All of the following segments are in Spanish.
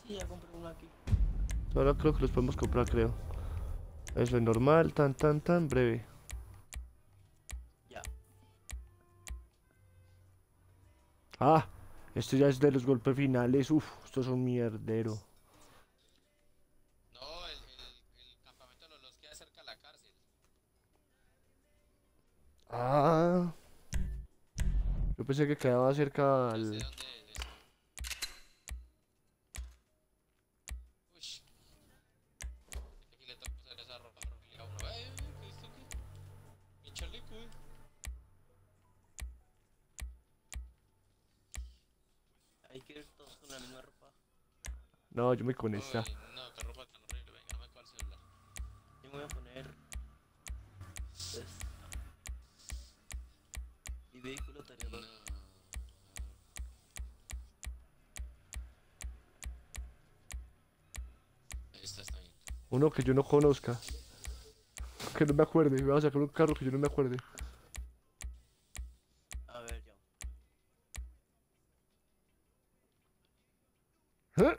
Sí, ya compré uno aquí. Ahora creo que los podemos comprar, creo. Eso es normal, tan breve. Ya. Ah, esto ya es de los golpes finales. Uf, esto es un mierdero. No, el campamento de los queda cerca de la cárcel. Ah, yo pensé que quedaba cerca Yo sé al... dónde es. Uy, aquí le toca usar esa ropa horrible a uno. ¿Qué es esto qué? Mi chaleco, Hay que ir todos con la misma ropa. No, yo me con esta. Uy, no, qué ropa tan horrible. Venga, me acuerdo el celular. Yo me voy a poner esta. Mi vehículo tarea 2. No. Esta está bien. Uno que yo no conozca. Que no me acuerde. Voy a sacar un carro que yo no me acuerde. A ver, ya. ¿Eh?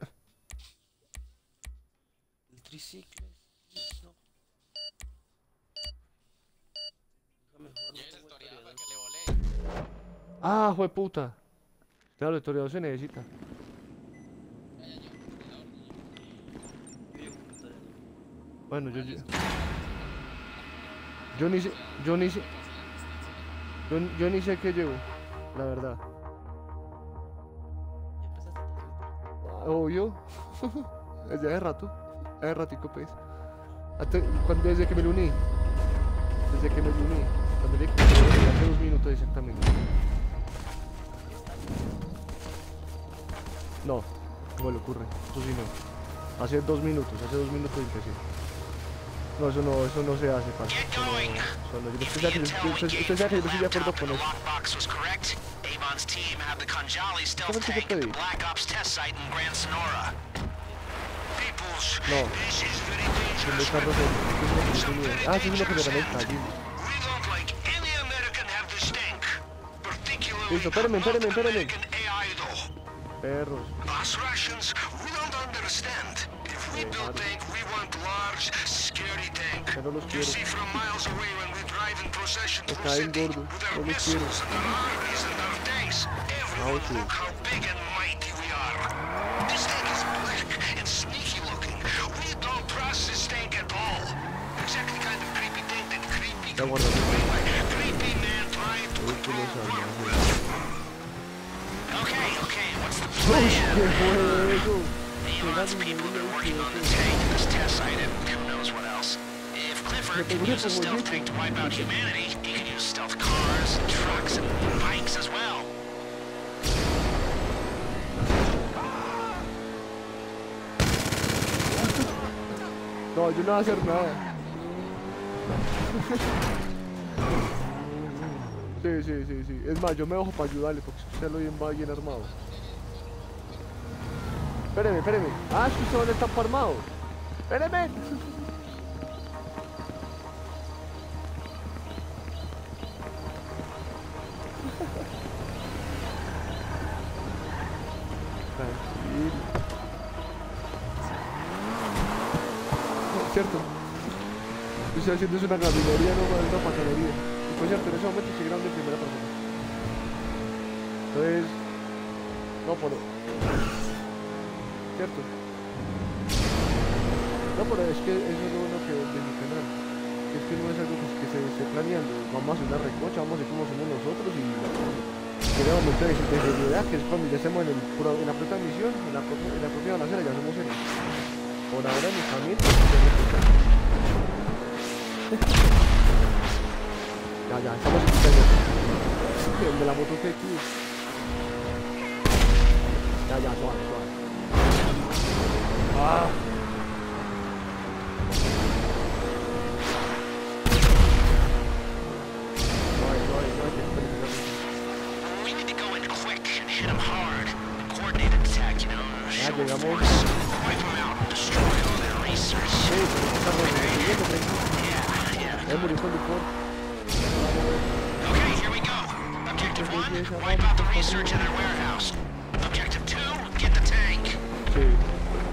El triciclo. No. Déjame jugar un Lleves el poco de toreador tarea para 2. que le volé. Ah, jueputa. Claro, el toreador se necesita. Ya, ya, llevo el toreador. Yo llevo un tarea 2. Bueno, Ah, listo. yo ni sé, yo ni sé, Para cancelar la asistencia. yo ni sé qué llevo, la verdad. ¿Ya empezaste a trabajar? Obvio. Desde hace rato. Hace ratico, pues. Desde que me lo uní. Desde que me lo uní. Cuando le hace 2 minutos exactamente. No, ¿cómo le ocurre? Eso sí no. Hace 2 minutos, empecé. No, eso no se hace, parce. Get going. Eso no. If the intel we gave Usted sabe que from yo no estoy de the acuerdo laptop con in the eso. lockbox was correct, Avon's team had the Khanjali stealth ¿Sabes qué te tank at the pedí? Black Ops test site in Grand Sonora. Peoples, No. this is very Que me dangerous carro weapon. Some very Ah, sí, es lo que me dangerous conecta. and Sí. we don't like any American have this tank. Particularly Listo, espérame. not American AI though. Perros. Us Russians, we don't understand. If we build tank, we want large, scary tank. Pero los You quiero. see from miles away when we drive in procession Me through caen city gordos. with our No los quiero. missiles and our armies and our tanks. Everyone, sí. look how big and mighty we are. This tank is black and sneaky looking. We don't trust this tank at all. Exactly kind of creepy tank that creepy Ya guardado. creepy man tried to control world with. Okay, what's the ¡Uy, plan? qué fue eso! Lots of people have been working on the tank in this test site and who knows what else. If Clifford can use a stealth tank to wipe out humanity, he can use stealth cars, and trucks, and bikes as well. No, yo no voy a hacer nada. Sí. Es más, yo me bajo para ayudarle porque usted lo bien va bien armado. Espéreme. Ah, es que usted no está armado. Espéreme. Tranquilo. Cierto. Yo estoy haciendo es una gabinería, no una patanería. Y por cierto, en ese momento estoy grabando en primera persona. Entonces... No, ¿cierto? No, pero es que eso es lo bueno que de mi canal. Que es que no es algo que se esté planeando. Vamos a hacer una recocha, vamos a ver cómo somos nosotros y... Tiene un momento de seriedad, que es cuando ya estemos en la propia misión, en la propia balacera, ya somos serios. Por ahora en mi camino, ya, estamos en pantalla. El de la moto TX. Ya, suave. Ah. We need to go in quick and hit him hard. Coordinated attack, you know. Ya Show 'em llegamos. force, wipe them out, destroy all their research. Sí, Yeah. murió el conductor. Okay, here we go. Objective 1, wipe out the research in their warehouse. Objective 2, get the tank. Sí.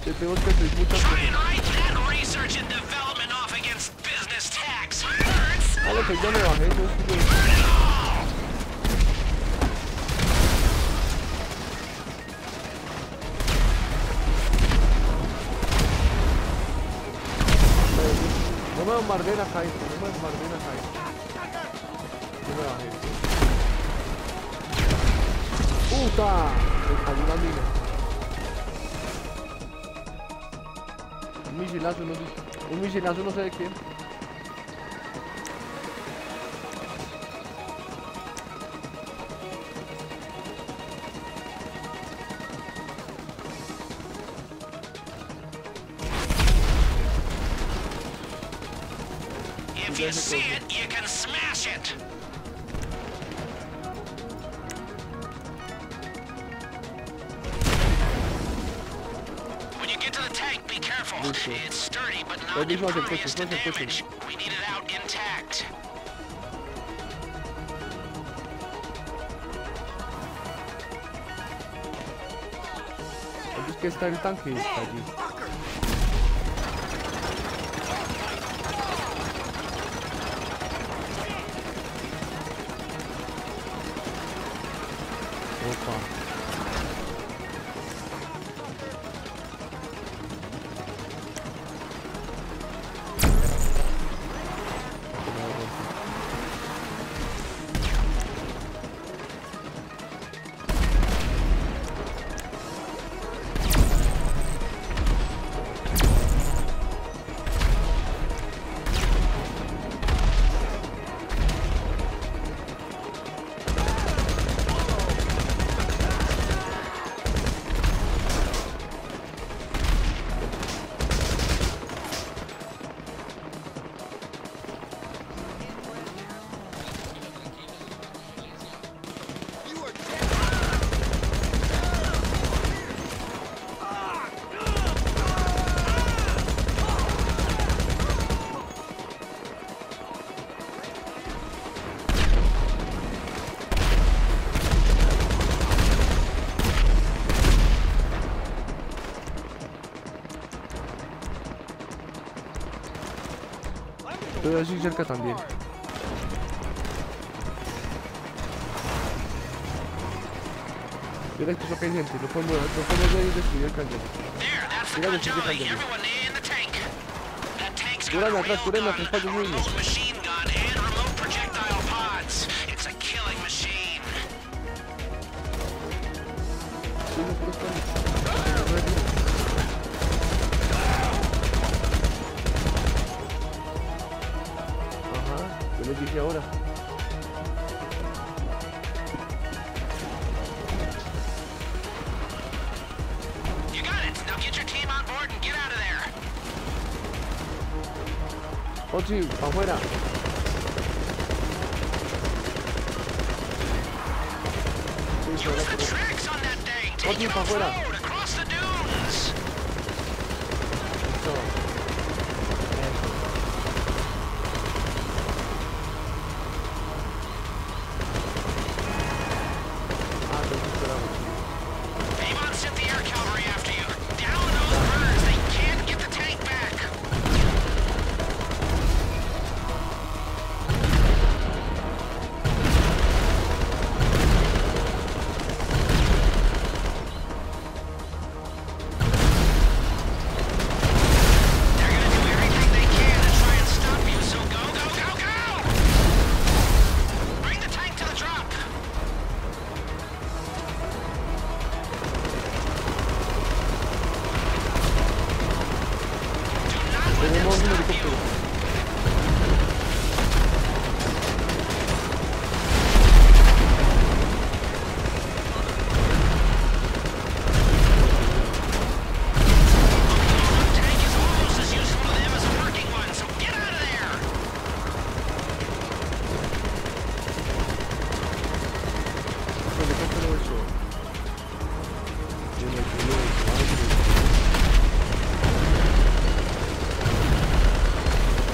tenemos que hacer muchas Try cosas. and write that research and development off against business tax. Hurts. Ah, lo que ya me bajé, yo estuve... No me bombardeen acá, esto, no me bombardeen acá, esto. Yo me bajé. ¡Puta! Me cayó una mina. Un misilazo no sé de quién. If you see it, you can smash it. When you get to the tank, be careful. It's sturdy, but not impervious to damage. We need it out intact. ¿Dónde es que está el tanque? Está allí. Opa. Estoy así cerca también. Mira esto, que hay gente, no podemos ir a destruir el cañón. There, that's the Mira, gun destruye el jolly. cañón. Everyone in the tank. That tank's got Cúrame a atrás, railgun, cúrame atrás, para a yo mismo. remote machine gun, and remote projectile pods. It's a killing machine. Sí, no puedo estar. Ajá, yo les dije ahora. You got it. Now get your team on board and get out of there. Ochi, pa' afuera. Sí, se van a Use the poner. tracks on that thing. Take Ochi, it pa' afuera. off-road across the dunes. Eso. Ah, entonces esperamos. Avon sent the air cavalry after you. Down those birds. They can't get the tank back. They're gonna do everything they can to try and stop you, so go, go, go, go! Bring the tank to the drop. Do not let them Tenemos un stop helicóptero. you. The tank is almost as useful to them as a working one, so get out of there! El helicóptero eso. Tiene que ir,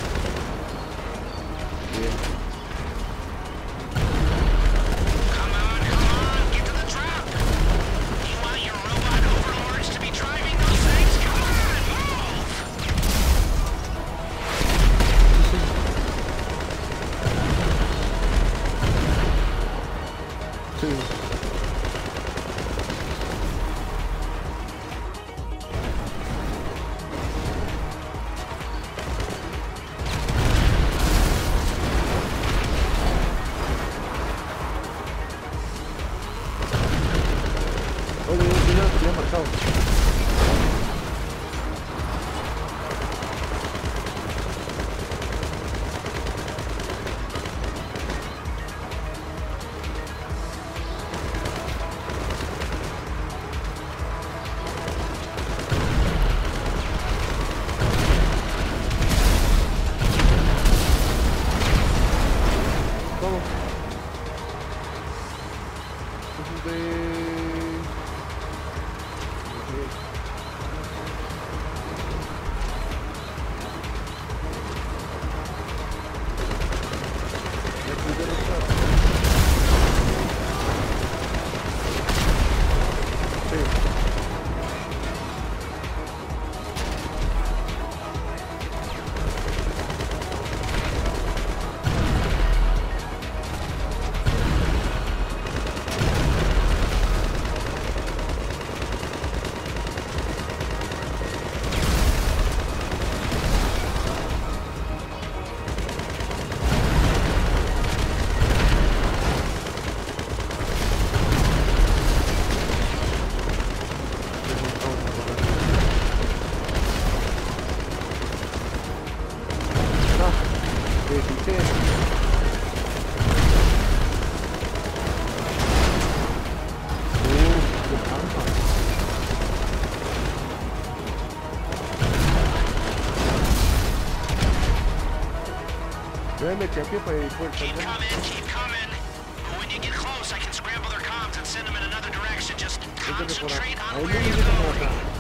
Yo me metí a pie para ir por el Keep canal. coming, keep coming. But when you get close, I can scramble their comms and send them in another direction. Just Métete por acá. concentrate on Ahí where me you're métete por acá. going.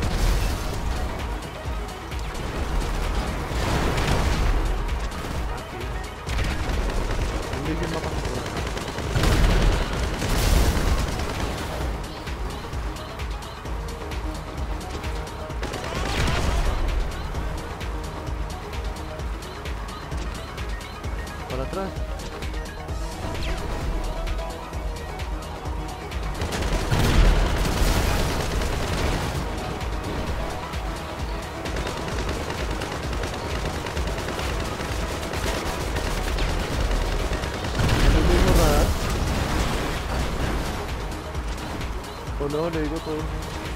¿Dónde dice el mapa? Por acá. Para atrás. ¿Es el mismo radar? O no, le digo todo.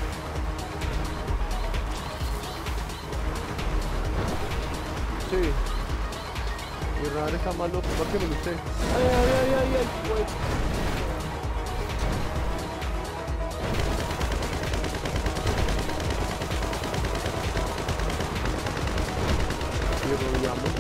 Sí. Mi radar está mal loco, márquemelo usted. Ay, ay, ay, ay, ay, güey. Sí, rodeamos,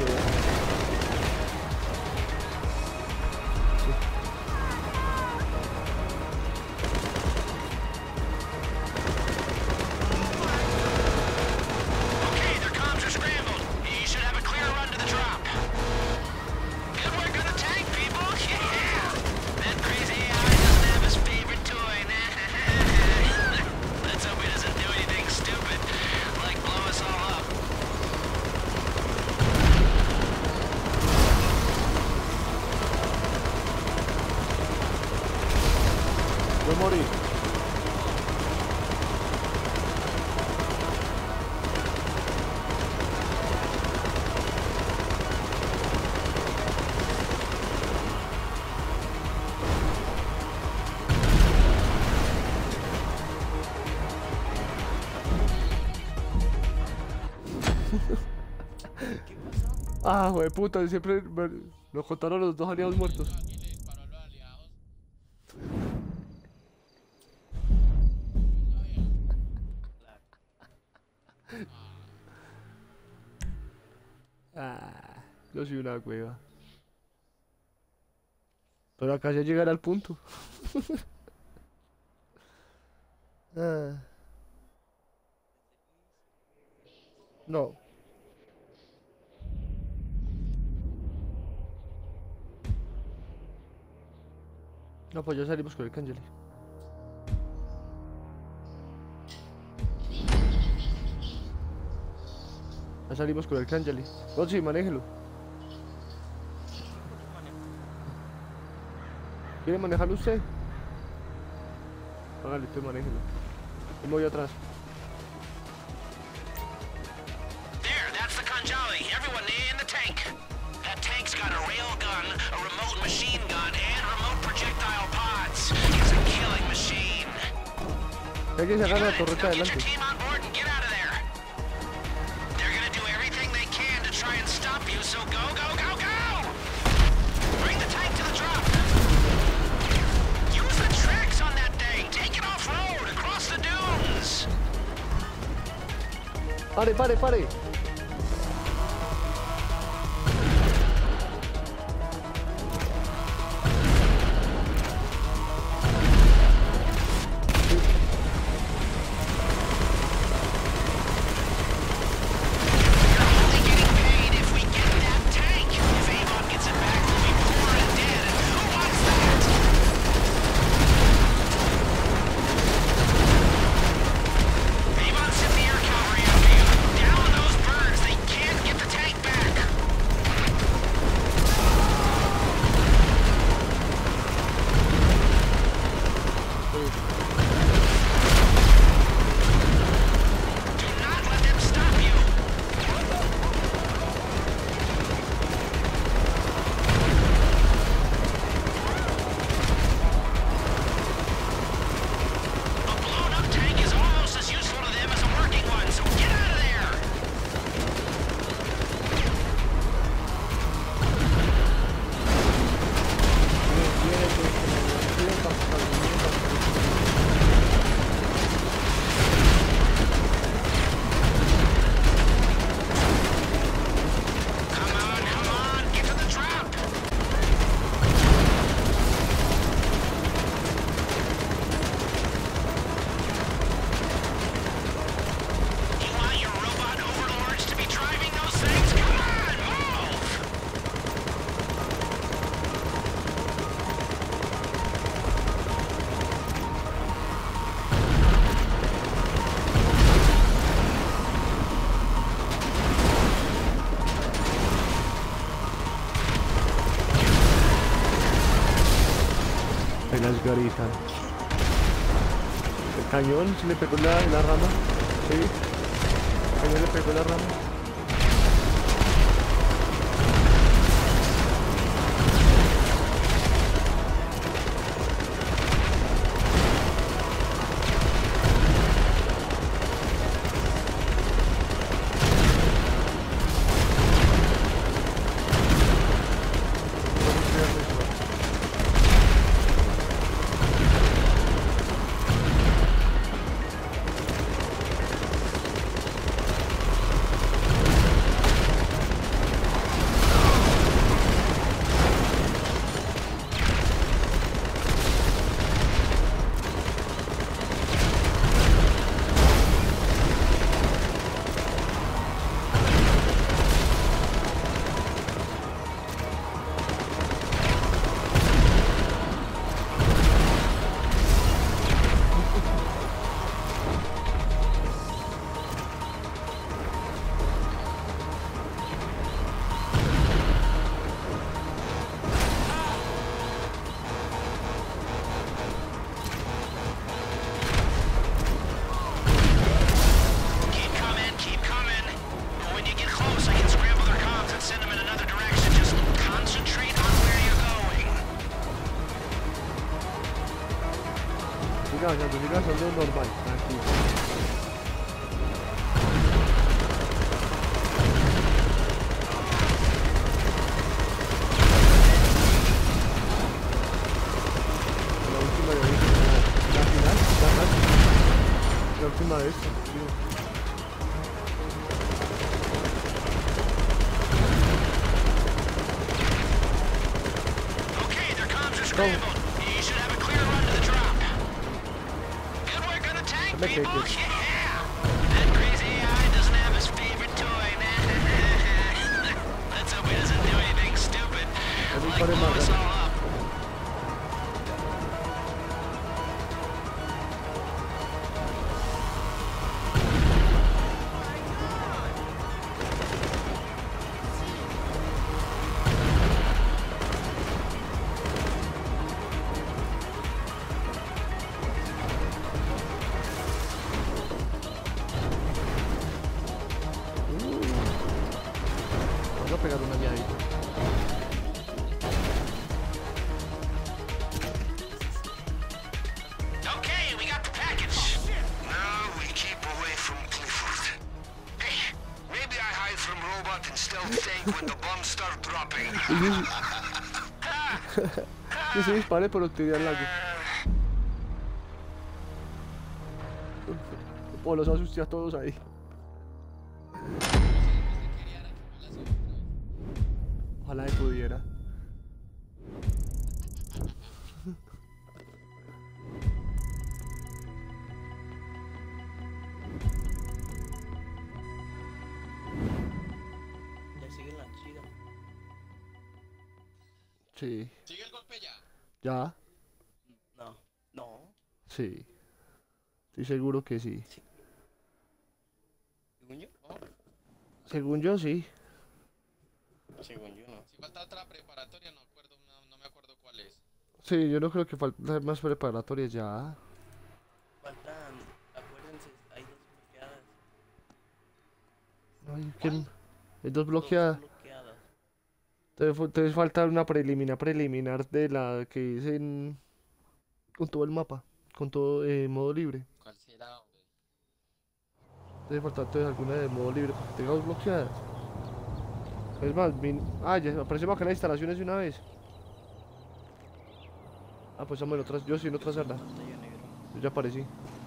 Okay, their comms are scrambled. You should have a clear run to the drop. Good work on the tank, people. Yeah. That crazy AI doesn't have his favorite toy. Let's hope he doesn't do anything stupid, like blow us all up. Voy a morir. Ah, güey, puta, siempre nos contaron los dos aliados muertos. Y le disparó a los aliados. Ah, yo soy una cueva. Pero acá ya llegará al punto. Ah. No. No, pues ya salimos con el Cangeli. Ya salimos con el Cangeli. Oh, sí, manéjelo. ¿Quiere manejarlo usted? Hágale, usted manéjelo. Yo me voy atrás. There, that's the Kanjali. Everyone in the tank. That tank's got a rail gun, a remote machine gun, and remote projectile pods. It's a killing machine. Hay que You sacar la got it. torreta Now get your adelante. team on board and get out of there. They're gonna do everything they can to try and stop you, so go, go, go, go! Bring the tank to the drop. Use the tracks on that thing. Take it off-road, across the dunes. ¡Pare, pare, pare! You're only getting paid if we get that tank. If Avon gets it back, we'll be poor and dead. And who wants that? Avon, send the air cavalry after you. Down those birds. Las garitas. El cañón se le pegó en la rama. Sí. El cañón le pegó en la rama. Siga sonando normal, tranquilo. La última de hoy, la final, la última de esta, tío. Okay, their comms are scrambled. You should have a clear run to the drop. Good work on the tank, Make it people. good. Yeah. That crazy AI doesn't have his favorite toy. Let's hope he doesn't do anything stupid. Like blow us all up. Vamos a pegar una añadita. Okay, we got the package. Now we keep away from Clifford. Hey, maybe I hide from robot and stealth tank when the bombs start dropping. Que se dispare por tiré al lago. O los asusté a todos ahí. Ojalá que pudiera. Ya sigue la chida. Sí. ¿Sigue el golpe ya? ¿Ya? No. No. Sí. Estoy seguro que sí. Según yo, no. Según yo, sí. Según yo, no. Si falta otra preparatoria, no me acuerdo cuál es. Sí, yo no creo que falte más preparatorias ya. Faltan, acuérdense, hay dos bloqueadas. Ay, ¿quién? Hay dos bloqueadas. Dos bloqueadas. Entonces falta una preliminar de la que dicen con todo el mapa, con todo modo libre. ¿Cuál será, hombre? Debe faltar entonces alguna de modo libre porque tenga dos bloqueadas. Es más, ya aparecemos acá en las instalaciones de una vez. Ah, pues vamos en otras, yo sí en otra sala. Pantalla negra. Yo ya aparecí.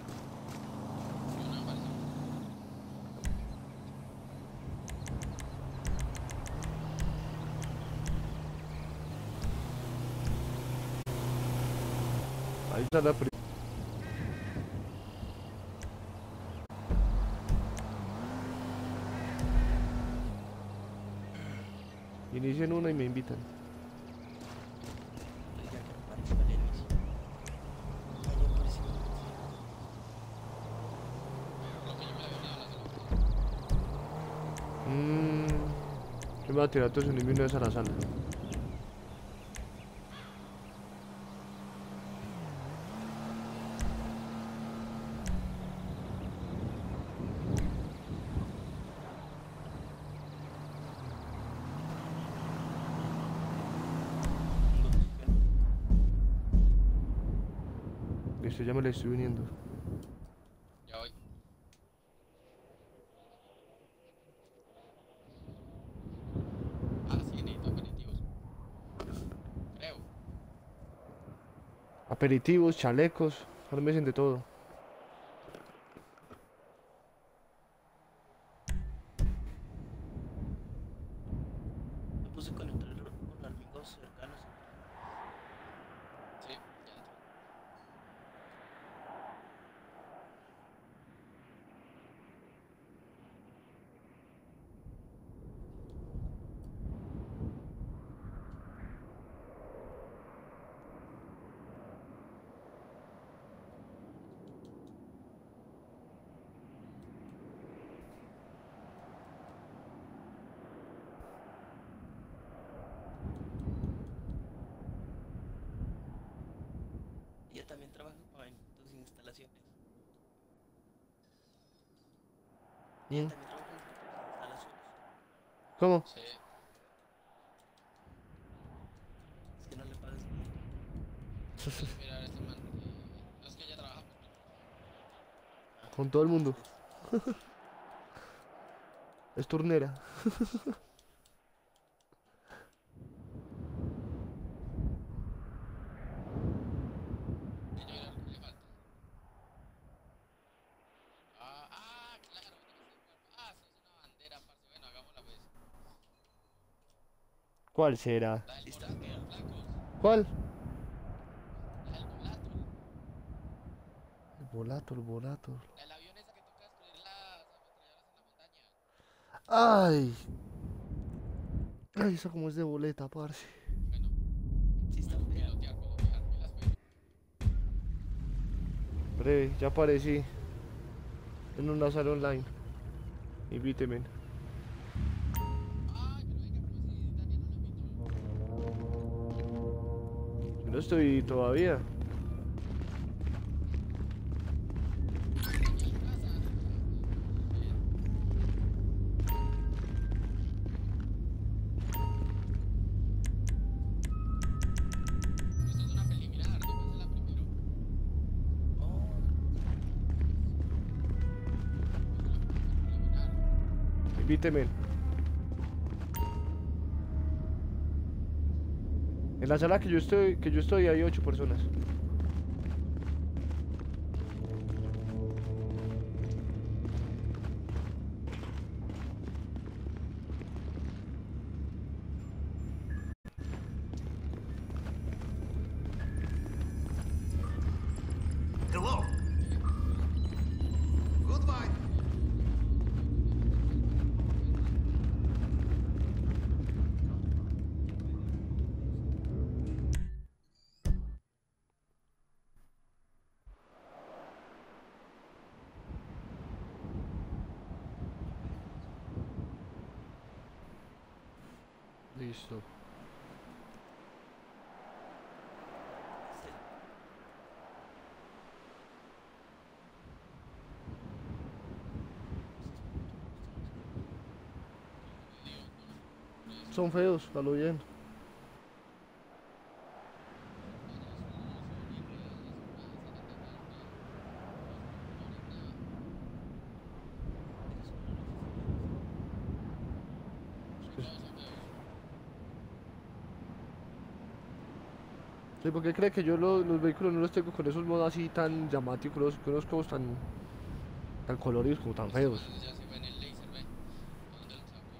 Ahí está la Inicien una y me invitan. Ya que aparezca el inicio. Ah, ya apareció. Lo que yo me había dado Yo me voy a tirar todo eso y me vez a la sala. Listo, ya me la estoy viniendo. Ya voy. Ah, sí, necesito aperitivos. Creo. Aperitivos, chalecos, ármense de todo. Me puse con entrar con amigos cercanos. Sí, ya entré. Ella también trabaja en tus instalaciones. Ella Mm. también trabaja en tus instalaciones. ¿Cómo? Sí. Es que no le pagas bien. Entonces, mira, este man. No es que ella trabaja conmigo. Con todo el mundo. Entonces, Es turnera. Y yo era lo que le falta. Claro, tiene que ser cuerpo. Ah, eso es una bandera, parce. Bueno, hagámosla pues. ¿Cuál será? La del listo, Volato, queda. flacos. ¿Cuál? La del Volato. El volato, el volato. La del avión esa que toca destruir las ametralladoras en la montaña. Ay. Ay, esa como es de boleta, parce. Bueno, Sí está puedo fea. pilotear, me las pelo. Breve, ya aparecí. En una sala online. Invíteme. Ay, pero venga, ¿cómo así? Daniel no lo invitó. Yo no estoy todavía. Daniel Casas. Bien. Esto es una preliminar, toca hacerla primero. Oh, Preliminar. Invíteme. En la sala que yo estoy hay 8 personas. Hello. Goodbye. Listo. sí. Son feos, a lo bien. Sí, ¿por qué cree que yo los vehículos no los tengo con esos modos así tan llamativos, con unos codos tan coloridos como tan feos? Ya se ve en el laser, ve. ¿Dónde lo sacó?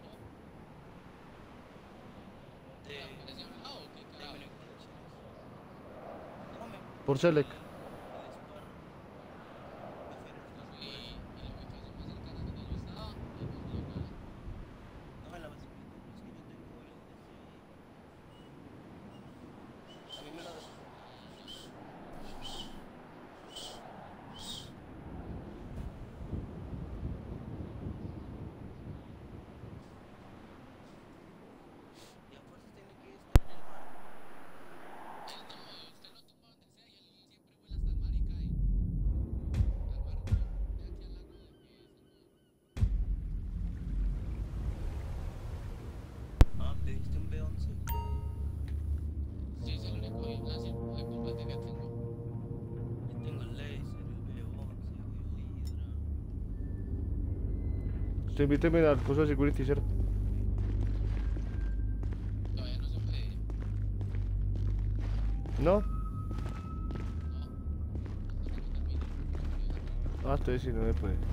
De, ¿Aparece a un lado o qué de carajo? menú conexiones. No me Por Select. de disparo. Y la ubicación más cercana donde yo estaba, y no vi nada. No me la vas pidiendo. Es que yo tengo a mí me lo das. Y a fuerza tiene que estar en el mar. Él no, usted lo toma donde sea y él siempre Usted invíteme al coso de security, ¿cierto? Todavía no se puede. ¿No? No. Ah, entonces sí, no me puede.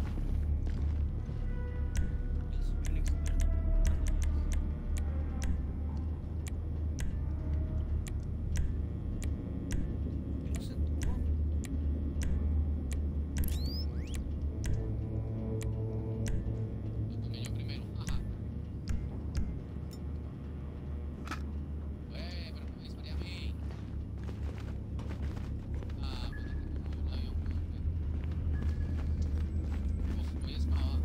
Soy un experto. Yo no sé tú. Lo tomé yo primero. Ajá. Pero no me disparé a mí. Ah, pues el avión. Uf, voy a escavar.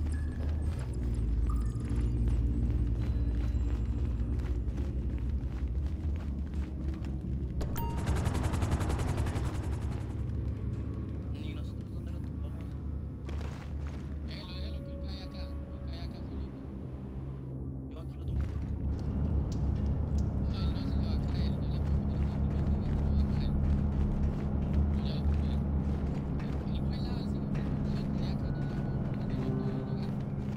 Ni nosotros dónde lo topamos. Déjelo, que él cae acá. Él cae acá solito. Yo aquí lo tomo. A él no se le va a caer, no le puedo meter la mano, no le va a caer. Yo ya lo tomé. Él vuela así, él cae acá en el agua, porque no lo puedo llegar.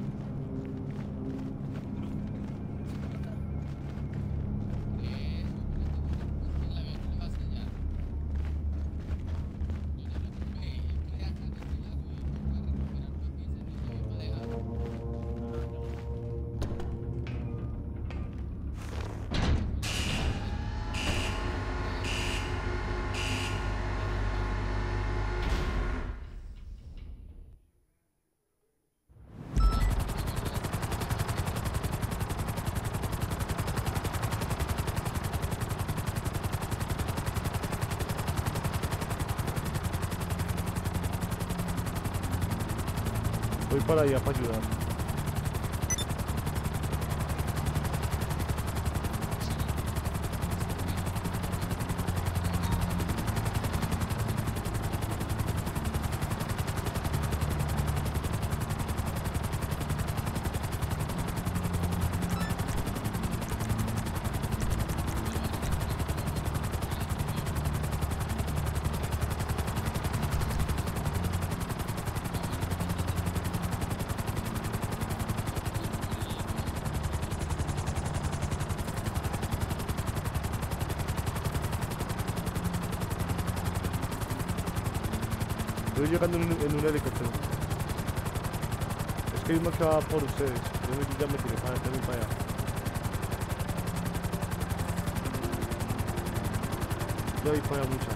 El avión no le va a estallar. Yo ya lo tomé, él cae acá en este lago y me voy a recuperar lo que hice en ese avión para dejarlo. Voy para allá para ayudar. Estoy llegando en un helicóptero. Es que hay uno que va por ustedes. Yo ya me tiré para allá. Yo voy para allá, muchachos.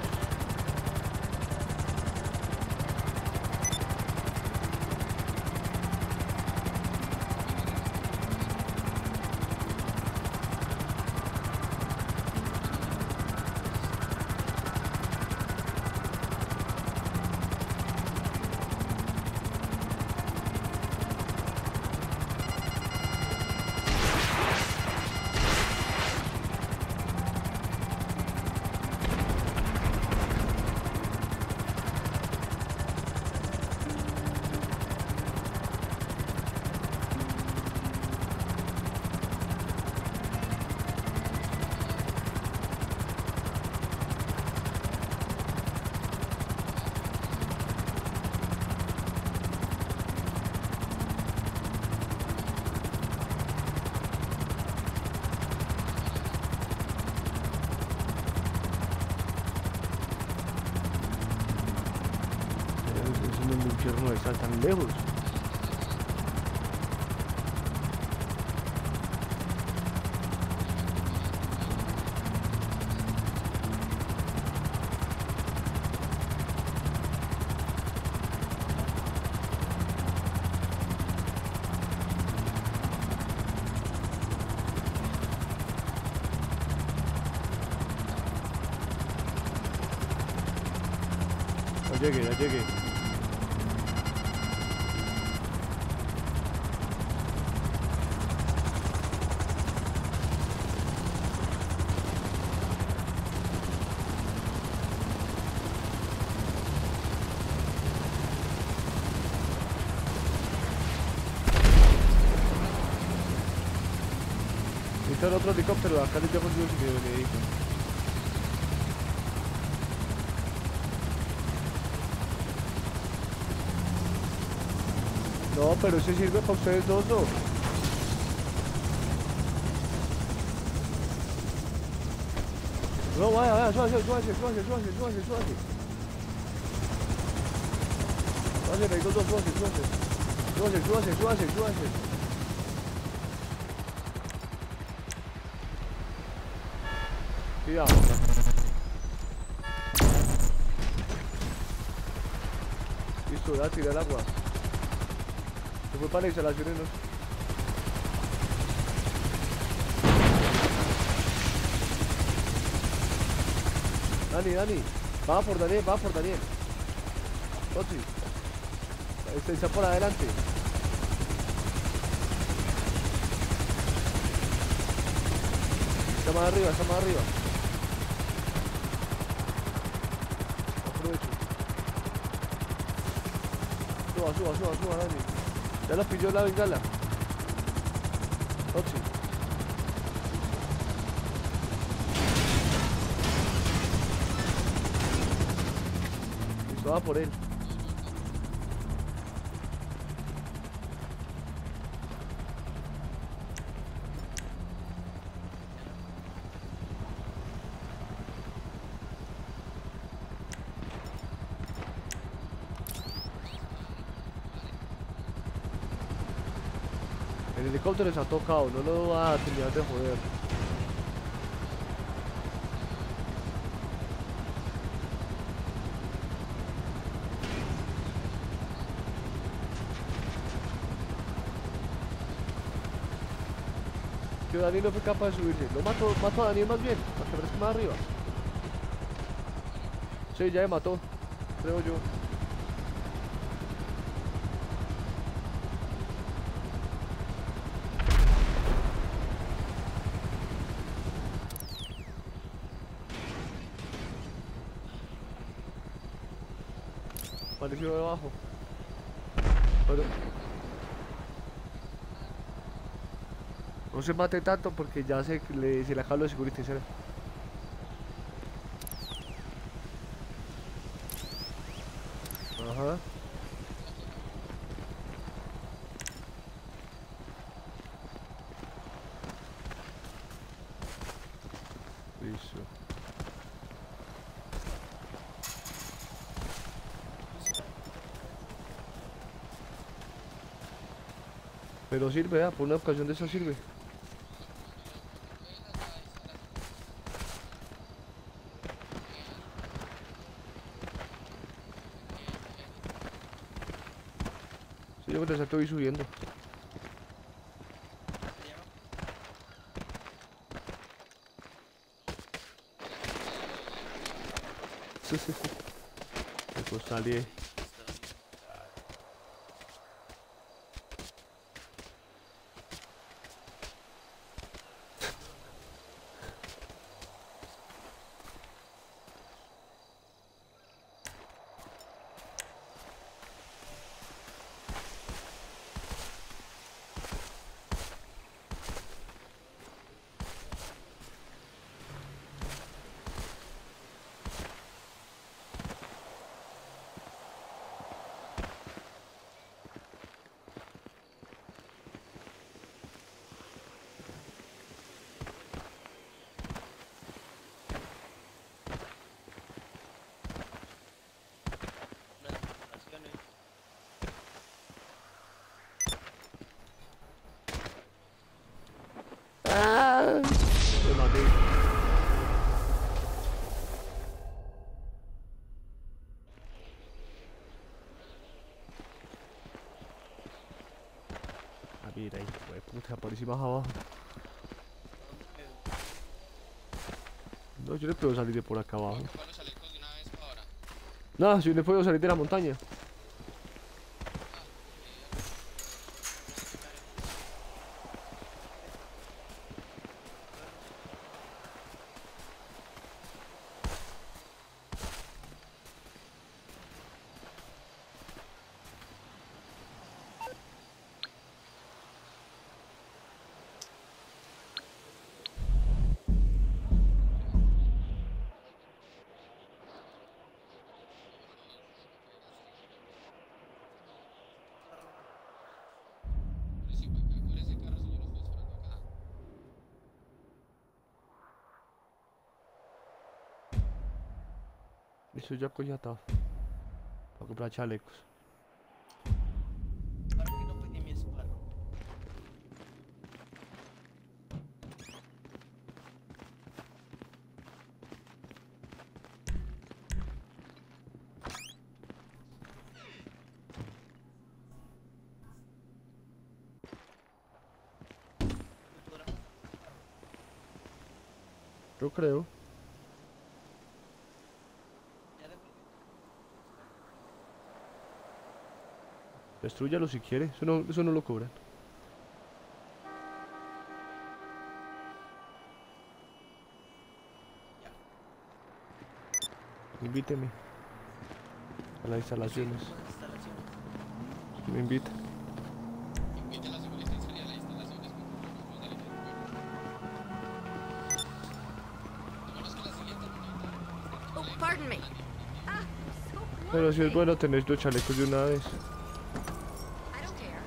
Es un infierno de estar tan lejos. Ya llegué. Necesito el otro helicóptero, acá le llamo yo si me dijo. No, No, pero ese sirve para ustedes dos, ¿no? No, vaya, vaya, súbase. Súbase, ahí dos, súbase. Cuidado. Listo, voy a tirar el agua. Se fue para la instalación y no. Dani, va por Daniel. Toti. Está por adelante. Está más arriba. Aprovecho. Suba, Dani. Ya lo pilló la bengala. Toti. Listo, va por él. El helicóptero se ha tocado, no lo va a terminar de joder. Que Daniel no fue capaz de subirse. Lo mato a Daniel más bien, para que aparezca más arriba. Sí, ya me mató, creo yo. Apareció debajo. Pero no se mate tanto porque ya se le acabó de security, ¿sabes? Ajá. Listo. Pero sirve, por una ocasión de esa sirve. Sí, yo me estoy subiendo. Pues salí. Me maté. Ah, mira ahí, puta, aparecí más abajo. No, yo le puedo salir de por acá abajo. ¿Puedo salir con una vez ahora? No, yo le puedo salir de la montaña. Eso ya coñatado. Para comprar chalecos. Ahora que no pedí mi esparro. ¿Me podrá matar? Yo creo. Ya le volví. Destrúyalo si quiere. Eso no lo cobran. Ya. Invíteme a las instalaciones. Buenas instalaciones. Si me invita. Invite a la seguridad y a las instalaciones con los del aeropuerto. Lo bueno es que la siguiente no Oh, pardon me. Ah, so Pero si es lovely. bueno tener los chalecos de una vez. I don't care.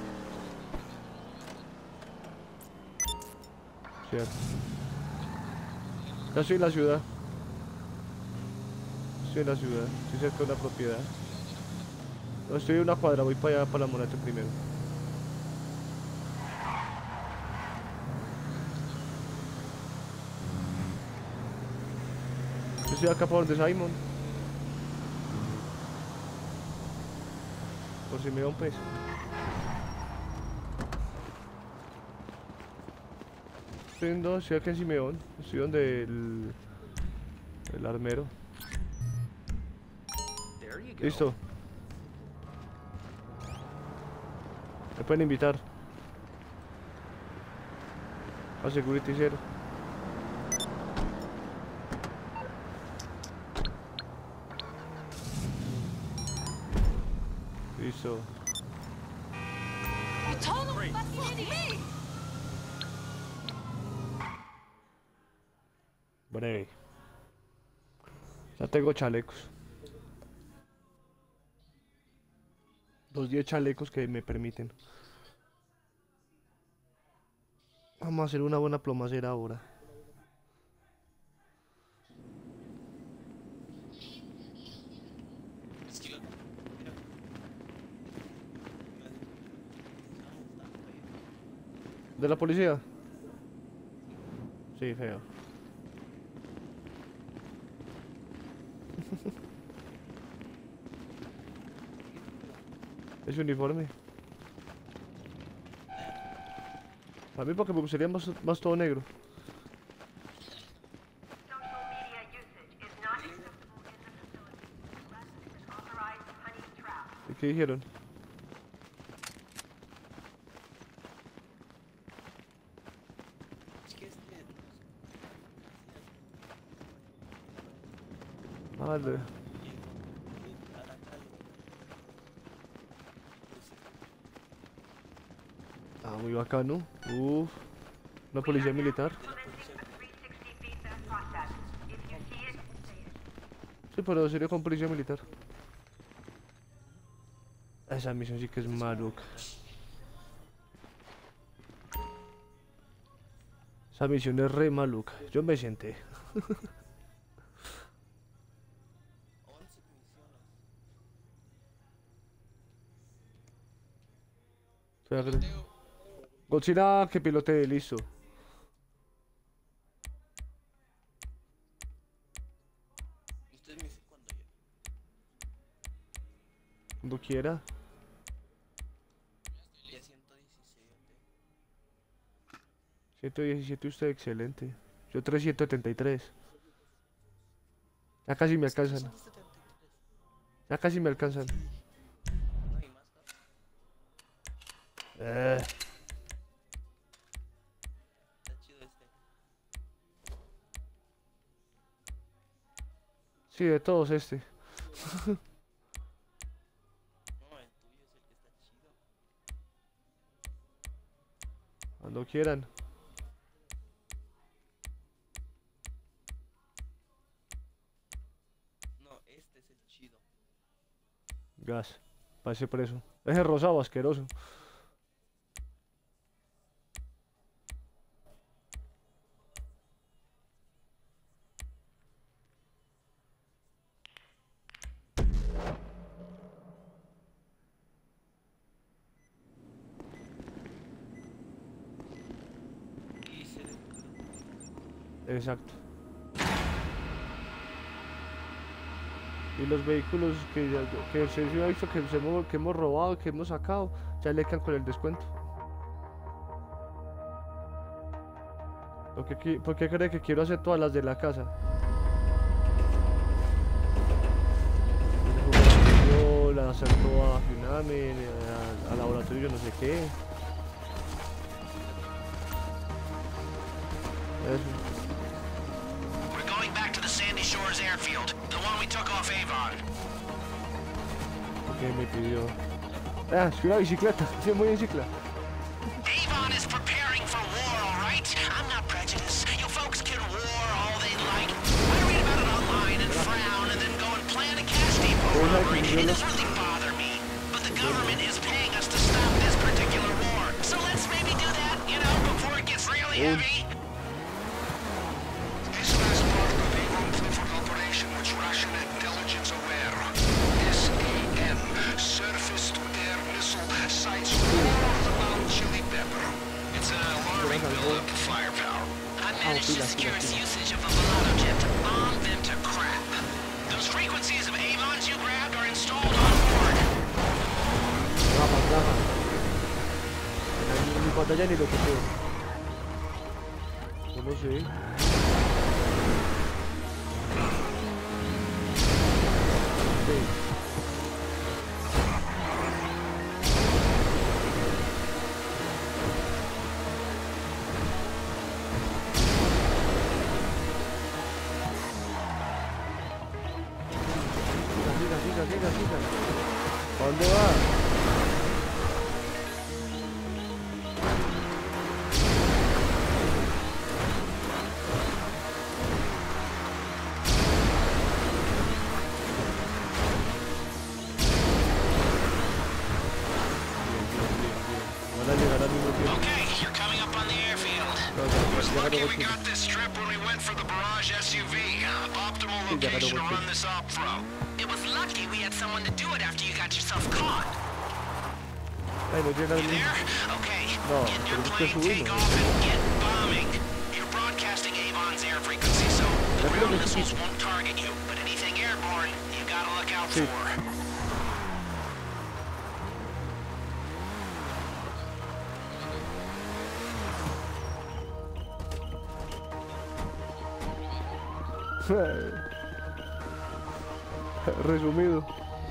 Cierto. Ya estoy en la ciudad. Estoy en la ciudad. Estoy cerca de una propiedad. No, estoy en una cuadra. Voy para allá, para la moneta primero. Yo estoy acá por donde Simon. Por si me da un peso. Estoy acá en Simeón. Estoy donde el armero. Listo. Me pueden invitar. A Security Zero. Listo. You told him? Fuck me! Breve. Ya tengo chalecos. Los 10 chalecos que me permiten. Vamos a hacer una buena plomacera ahora. Esquiva. Mira. ¿De la policía? Sí, feo. Ese uniforme. A mí porque me gustaría más todo negro. Social media usage is not acceptable in the facility unless it is authorized honey trap. ¿Y qué dijeron? Es que este. Madre. Ah, muy bacano. Uf. Una policía militar. Implementing a 360 feedback process. If you see it, say it. Sí, pero sería con policía militar. Esa misión sí que es maluca. Esa misión es re maluca. Yo me senté. 11 misiones. Godzilla que pilotee, listo. Usted me dice cuando ya. Cuando quiera. Ya 117. 117 usted, excelente. Yo 373. Ya casi me alcanzan. 173. Ya casi me alcanzan. No hay más, ¿no? Eh, Está chido este. sí, de todos este. No, el tuyo es el que está chido. Cuando quieran. No, este es el chido. Gas. Pase preso. Ese rosado asqueroso. Exacto. Y los vehículos que se ha visto que hemos robado, que hemos sacado, ya le quedan con el descuento. ¿Por qué cree que quiero hacer todas las de la casa? La asalto a Hyuname, al laboratorio no sé qué. Eso. We're going back to the Sandy Shores airfield, the one we took off Avon. ¿Qué me pidió? Ah, es una bicicleta, sí, muy en cicla. Avon is preparing for war, all right? I'm not prejudiced. You folks can war all they like. I read about it online and frown and then go and plan a cash depot robbery. It doesn't really bother me, but the government is paying us to stop this particular war. So let's maybe do that, you know, before it gets really heavy. This last part of the Avon Clifford operation was Russian intelligence aware. SAM, surface-to-air missile sites all over the Mount Chili Pepper. It's an alarming buildup of firepower. I managed to secure its usage of the Volado jet to bomb them to crap. Those frequencies of Avons you grabbed are installed on board. Rafa. Ni pantalla ni lo que sea. Yo no sé. Sí. Siga. ¿A dónde va? Van a llegar al mismo tiempo. Okay, you're coming up on the airfield. Was lucky we got this strip when we went for the Barrage SUV. Optimal location to run this op from. It was lucky we had someone to do it after you got yourself caught. Ay, no llega al You mismo. there? Okay. No, Get in your tenemos que plane, take subirnos. off, and get bombing. You're broadcasting Avon's air frequency, so the ground missiles won't target you. But anything airborne, you gotta look out Sí. for. Resumido.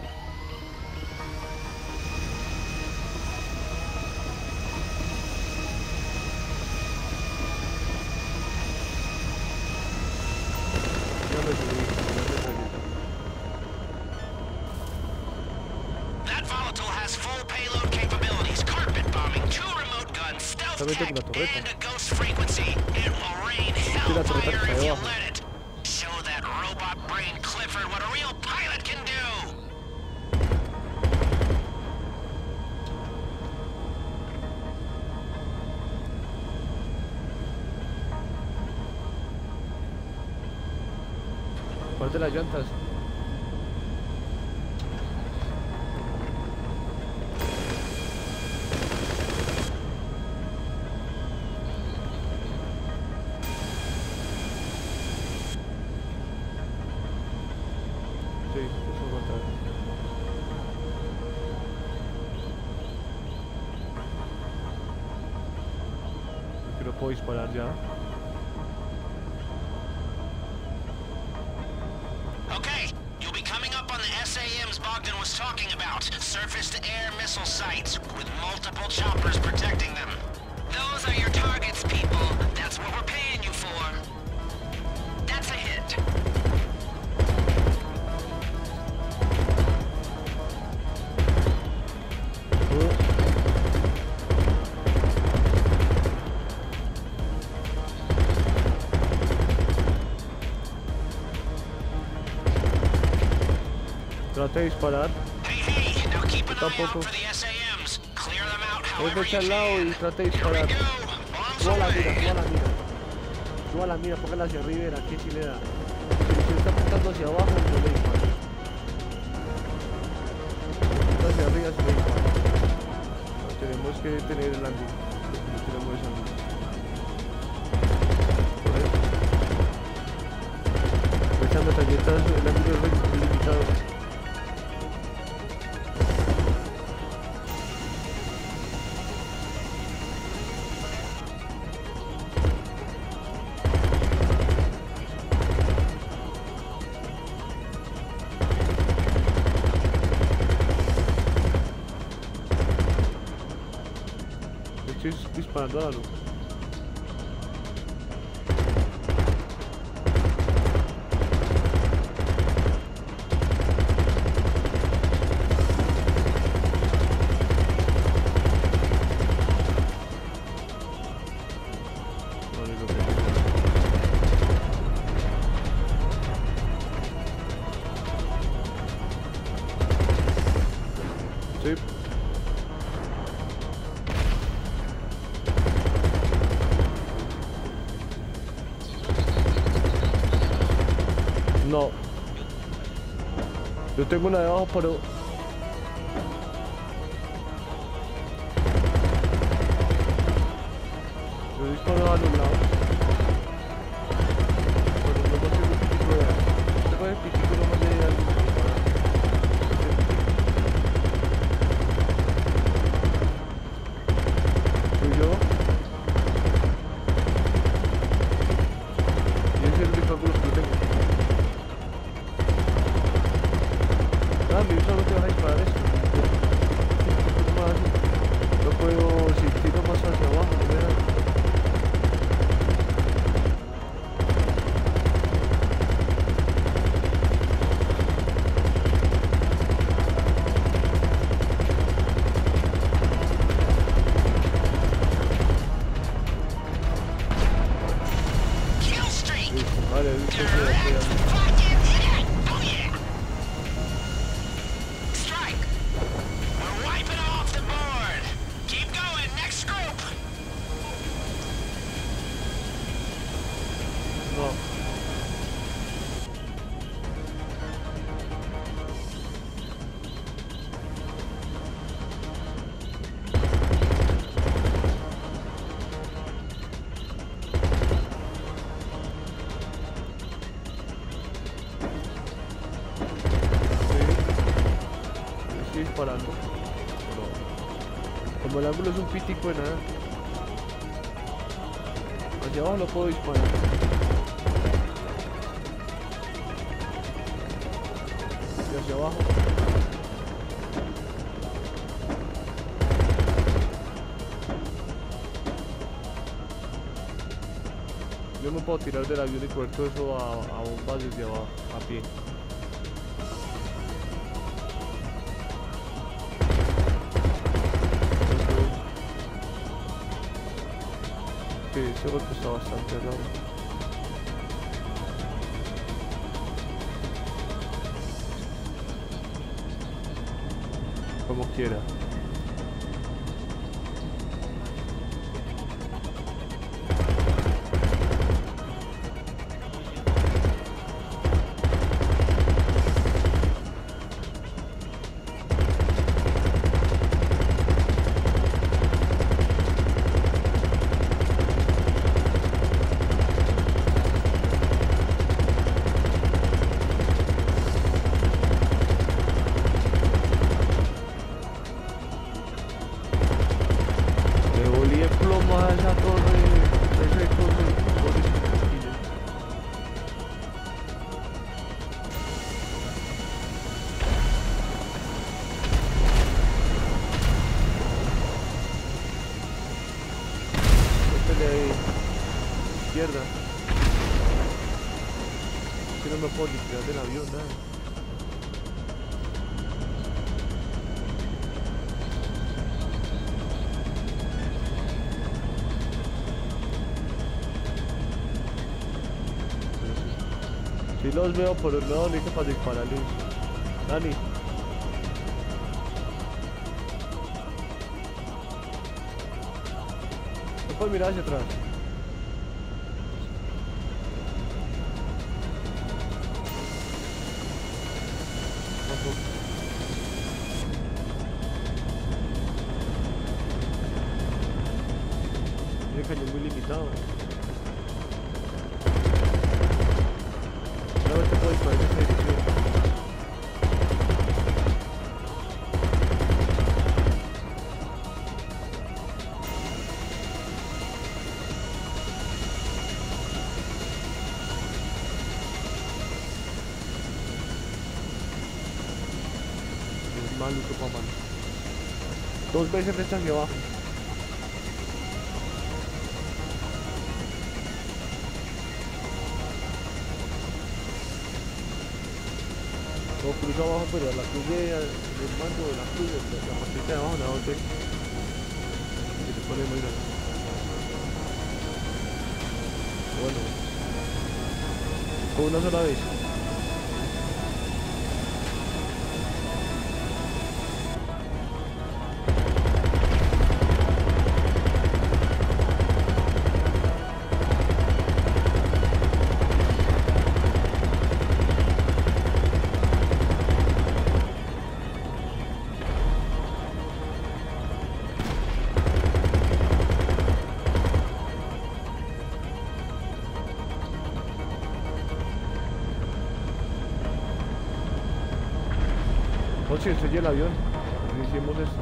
That volatile has full payload capabilities, carpet bombing, 2 remote guns, stealth También tengo tech, una torreta. and a ghost frequency. It will rain la torreta que hellfire está if you debajo. let it. Show that robot brain Clifford what a real pilot can do. ¿Cuál de las llantas? Sí, eso va a estar. Creo que no puedo disparar ya. Okay, you'll be coming up on the SAMs Bogdan was talking about. Surface-to-air missile sites with multiple choppers protecting them. Those are your targets, people. That's what we're paying you for. That's a hit. Trate de disparar. Hey, now keep an eye Tampoco. out for the SAMs. Clear them out Es however fecha you al lado y can. trate de Here we disparar. go. Bombs Suba la mira, away. suba la mira. Suba la mira, póngala hacia arriba y verá que sí le da. Si está apuntando hacia abajo, no le dispara. Apunta hacia arriba, sí le dispara. No, tenemos que tener el ángulo. No tenemos ese ángulo. Por eso. estás, el ángulo es limitado. Estoy disparando a la luz. Vale, lo que sí. No. Yo tengo una debajo, pero... Yo disparo a los lados. Pero no consigo el pitico de... Tengo el pitico nomás de algo. Soy yo. Y ese es el único ángulo que tengo. Ah, mi solo te van a disparar esto. No puedo, si tiro más hacia abajo, no me da. Kill streak! Vale, Direct fucking hit! Oh yeah! Strike! We're wiping off the board! Keep going, next group! no. Sí. Estoy disparando. No. Como el ángulo es un pitico de nada. Hacia abajo no puedo disparar. Y hacia abajo. Yo no puedo tirar del avión y coger todo eso a bombas desde abajo, a pie. Sí, ese golpe está bastante raro. Como quiera. Le volí el plomo a esa torre, ese torre chiquillo. Métele ahí, izquierda. Que no me puedo ni tirar del avión, nada. Sí los veo, pero no listo para dispararles. Dani. No puedes mirar hacia atrás. Tiene cañón muy limitado. Una vez te puedo para esa dirección. Es maluco, papá. 2 veces de changue abajo. O cruzo abajo, pero la cruz del mando de la cruz, la partita de abajo, la bote. Y se pone muy grande. Bueno, con una sola vez. Oye, estrella el avión. Hicimos esto.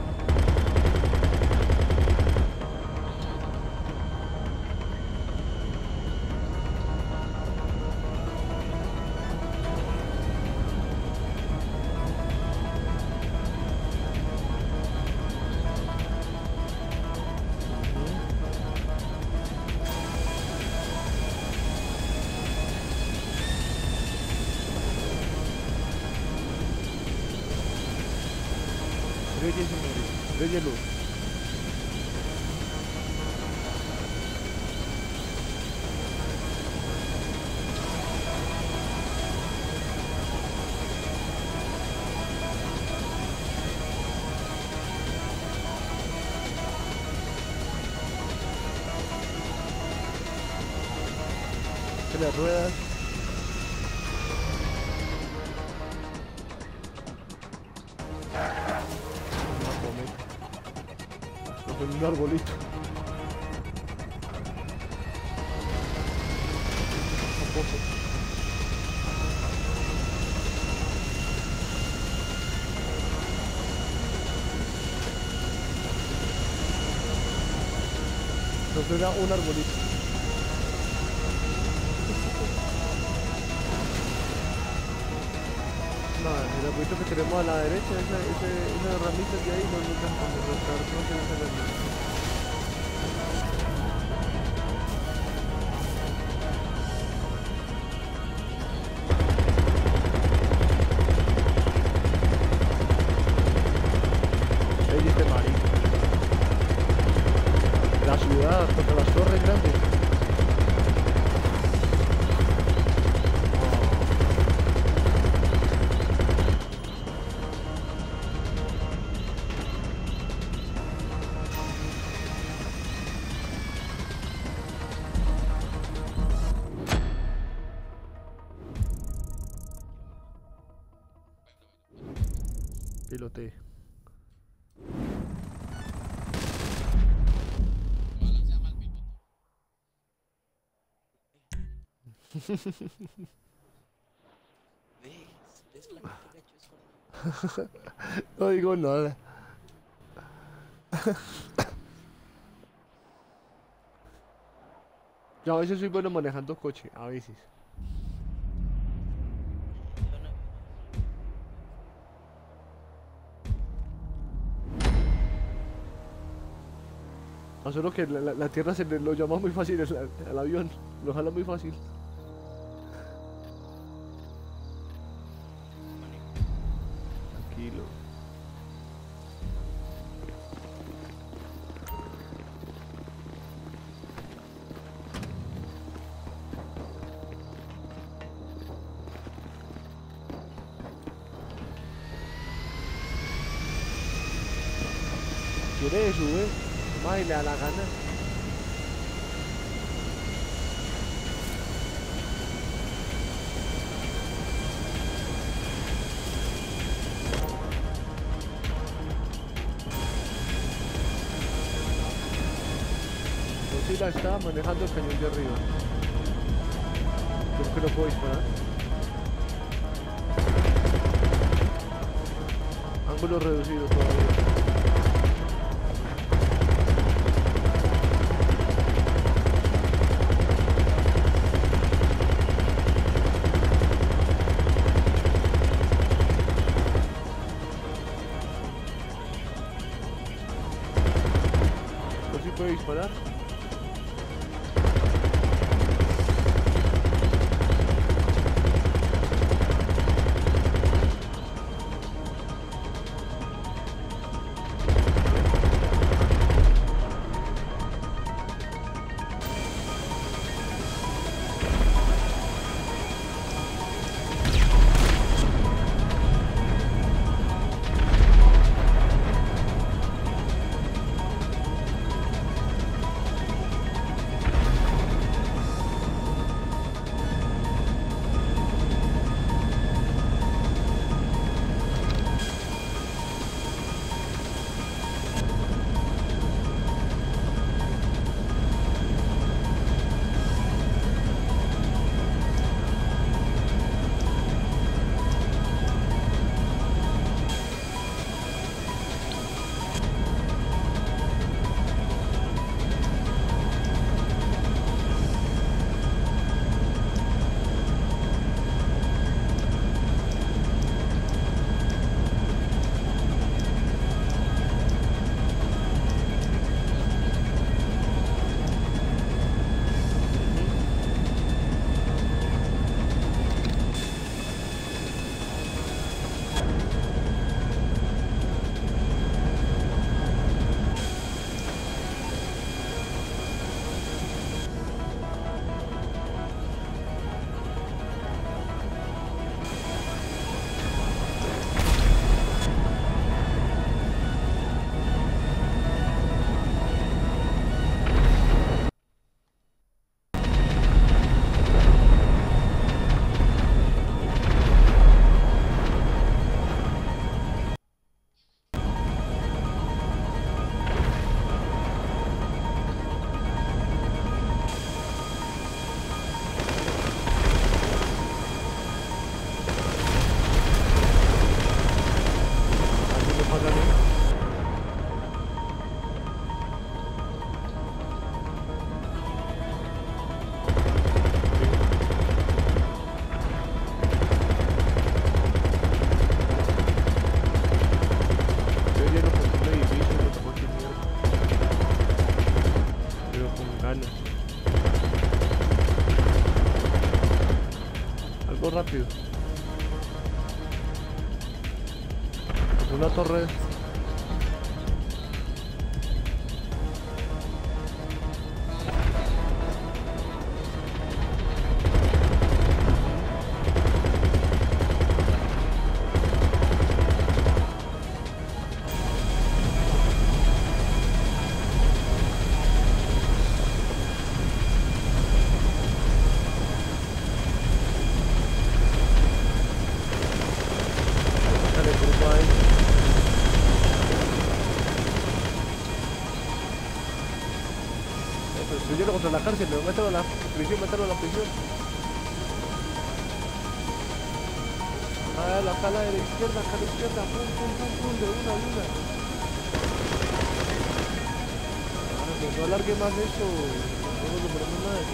Reyes luz. Que las ruedas. Con un arbolito. Tampoco. Entonces era un arbolito. Nada, el arbolito que tenemos a la derecha, esas ramitas de ahí no nos dejan mostrar, no se ven las ramitas. Ahí este marico. La ciudad contra las torres grandes. Pilote. Balancea mal piloto. ¿Ves la que gacho es con... No digo nada. Yo a veces soy bueno manejando coche, a veces. No, solo que la tierra se lo llama muy fácil al avión, lo jala muy fácil. Tranquilo. ¿Quiere sube? Más y le da la gana. Godzilla está manejando el cañón de arriba. Creo que no puedo disparar. Ángulo reducido todavía. ¿No sí puede disparar? Rápido. Una torre. Destruyelo contra la cárcel, mételo a la prisión, mételo a la prisión. Ah, la cala de la izquierda, pum, pum, pum, pum, de una. Ah, pues no alargue más esto, no nos demoramos más.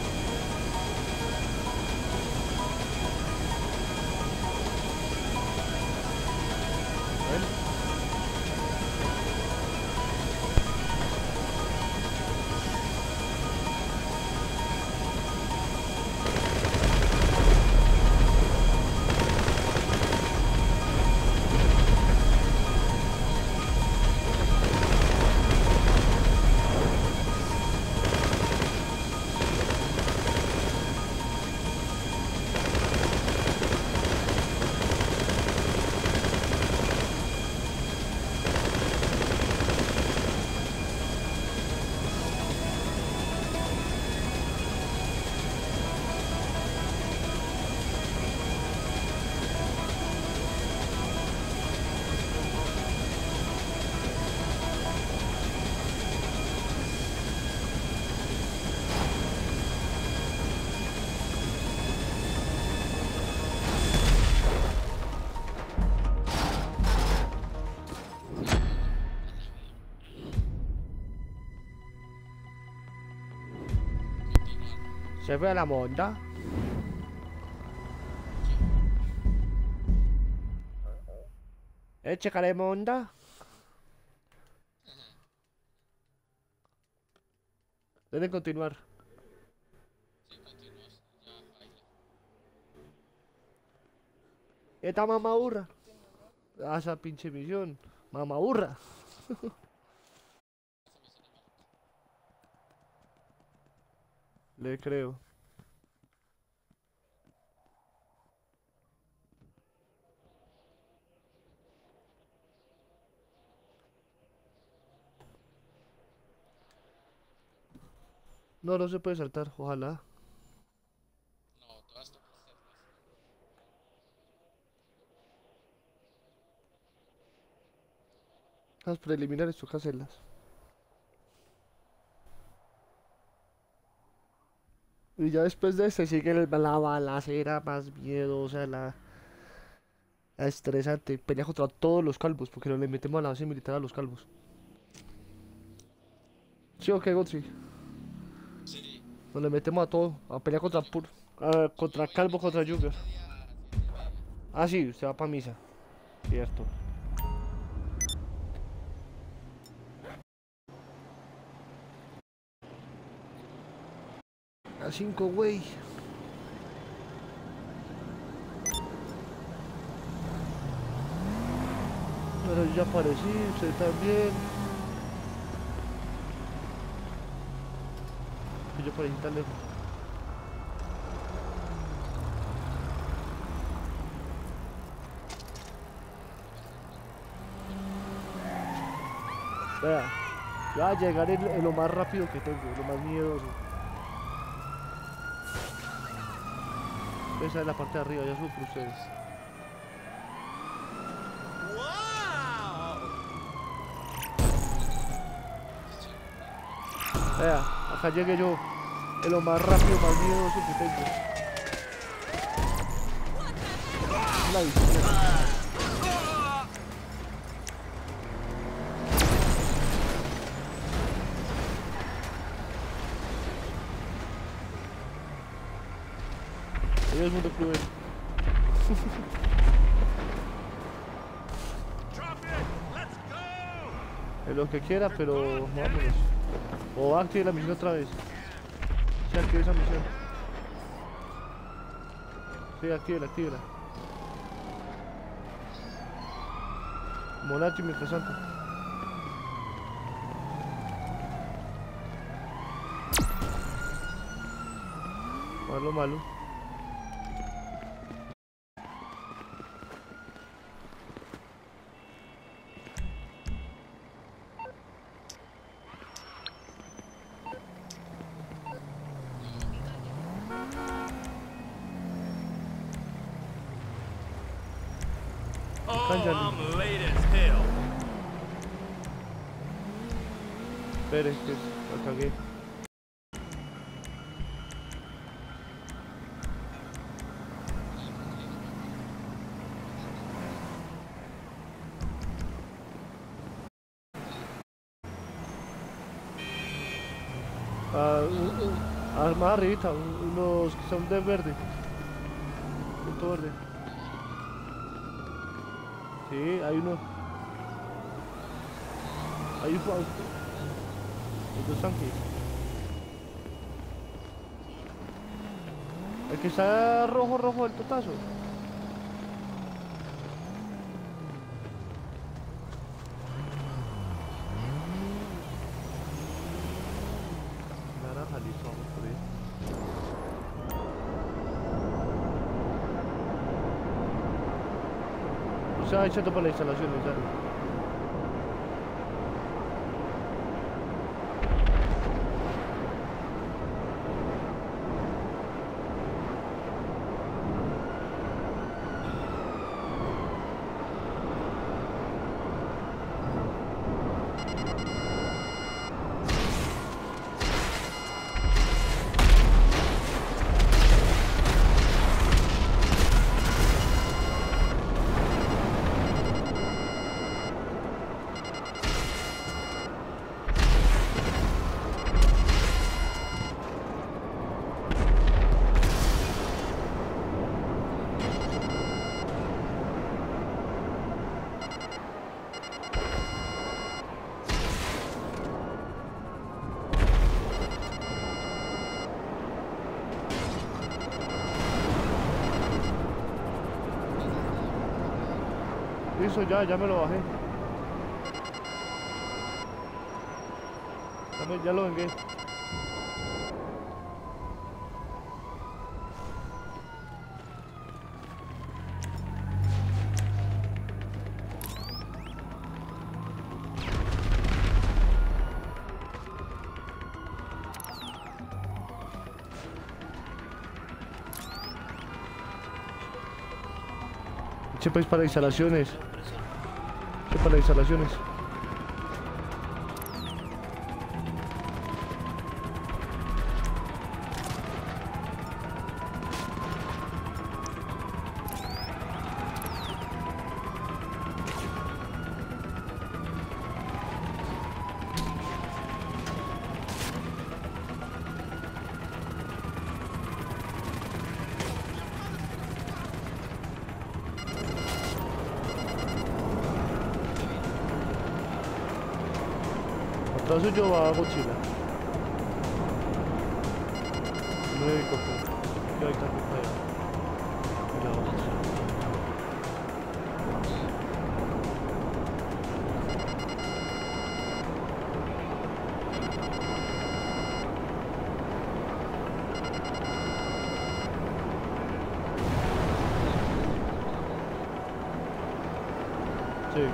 Se fue a la monda. Chécale monda. Deben continuar. Sí, continuamos. Ya, baila. Esta mamaburra. Ah, esa pinche misión. Mamaburra. Le creo. No, no se puede saltar, ojalá. No, todas tocan hacerlas. Las preliminares toca hacerlas. Y ya después de este sigue la balacera más miedosa, la estresante. Pelea contra todos los calvos, porque no le metemos a la base militar a los calvos. ¿Sí o qué, Godfrey? Sí. Nos le metemos a todo, a pelear contra contra calvo, contra Jugger. Día 7:30. Ah, sí, usted va para misa. Cierto. A 5, güey. Pero yo ya aparecí, usted también. Que yo aparecí tan lejos. Vea, ya va a llegar en lo más rápido que tengo, lo más miedoso. Esa es la parte de arriba, ya subo por ustedes. Vea, acá llegué yo, en lo más rápido, más miedoso que tengo. La bicicleta. Adiós, mundo cruel. Es lo que quiera, pero vámonos. O active la misión otra vez. Sí, active esa misión. Sí, actívala, actívala. Monati mientras tanto. Malo, malo. I'm late as hell. Espere, que la cagué. Más arribita, unos que son de verde. Punto verde. Sí, hay uno. Hay un auto. Los tanques. El que está rojo, rojo, el totazo. Naranja, listo, vamos por ahí. Se va echando para la instalación, ya. Listo, ya me lo bajé. Ya lo vengué. Chepa es para instalaciones. Chepa para instalaciones. Atrás suyo va Godzilla. No hay helicóptero. Yo ahí también para allá. Y la otra. Sí.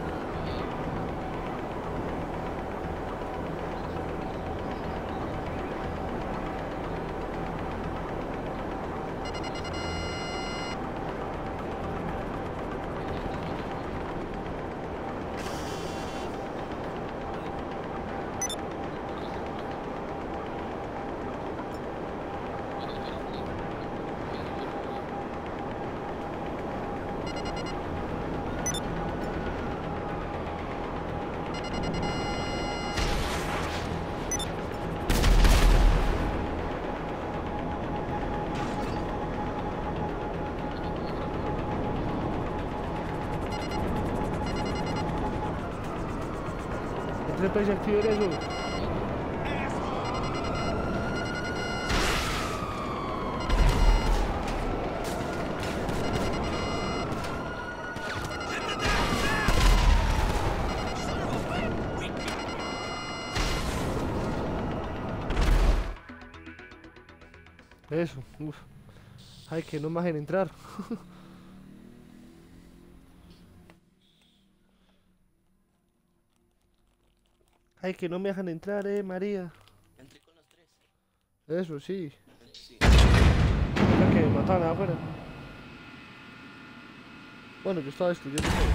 ¿Qué te parece activar eso? Eso, uf. Ay, que no me dejen entrar. Ay, que no me dejan entrar, María. Entré con los tres. Eso, sí. Sí. Mira que me mataban afuera. Bueno, yo estaba destruyendo todo.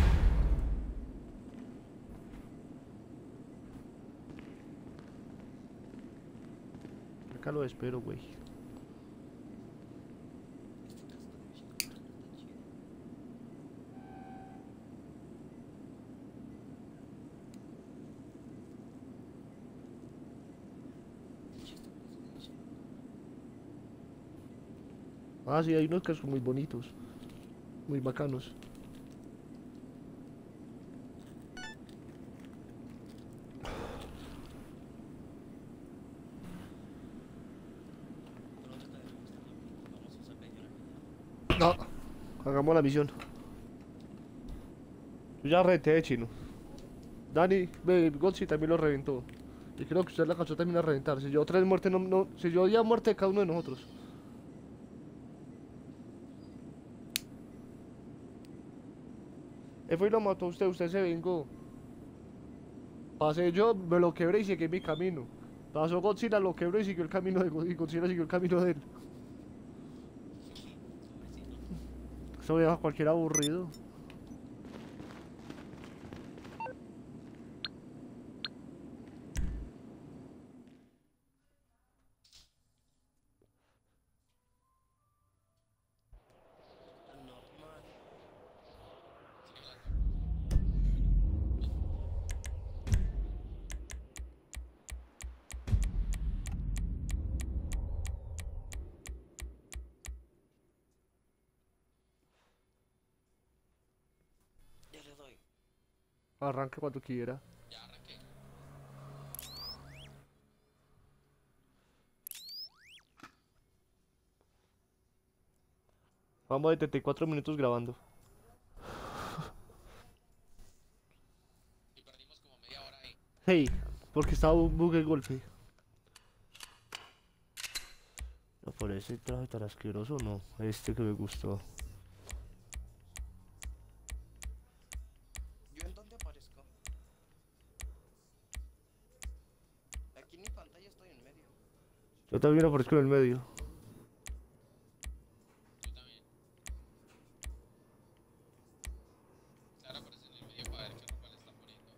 Acá lo espero, güey. Ah, sí, hay unos cascos muy bonitos. Muy bacanos. No, hagamos la misión. Yo ya reventé, chino. Dani, ve, Gotzi también lo reventó. Y creo que usted la alcanzó también a reventar. Si yo 3 muertes, si yo ya muerte de cada uno de nosotros. Fue y lo mató a usted se vengó. Pasé yo, me lo quebré y seguí mi camino. Pasó Godzilla, lo quebró y siguió el camino de Godzilla, y Godzilla siguió el camino de él. Eso deja a cualquier aburrido. Normal. Ya le doy. Arranque cuando quiera. Ya arranqué. Vamos de 74 minutos grabando. Hey, porque estaba un bug el golpe. No, por ese traje tan asqueroso, no. Este que me gustó. ¿Yo en dónde aparezco? Aquí en mi pantalla estoy en medio. Yo también aparezco en el medio. Yo también. Clara aparece en el medio para ver qué ropa le están poniendo.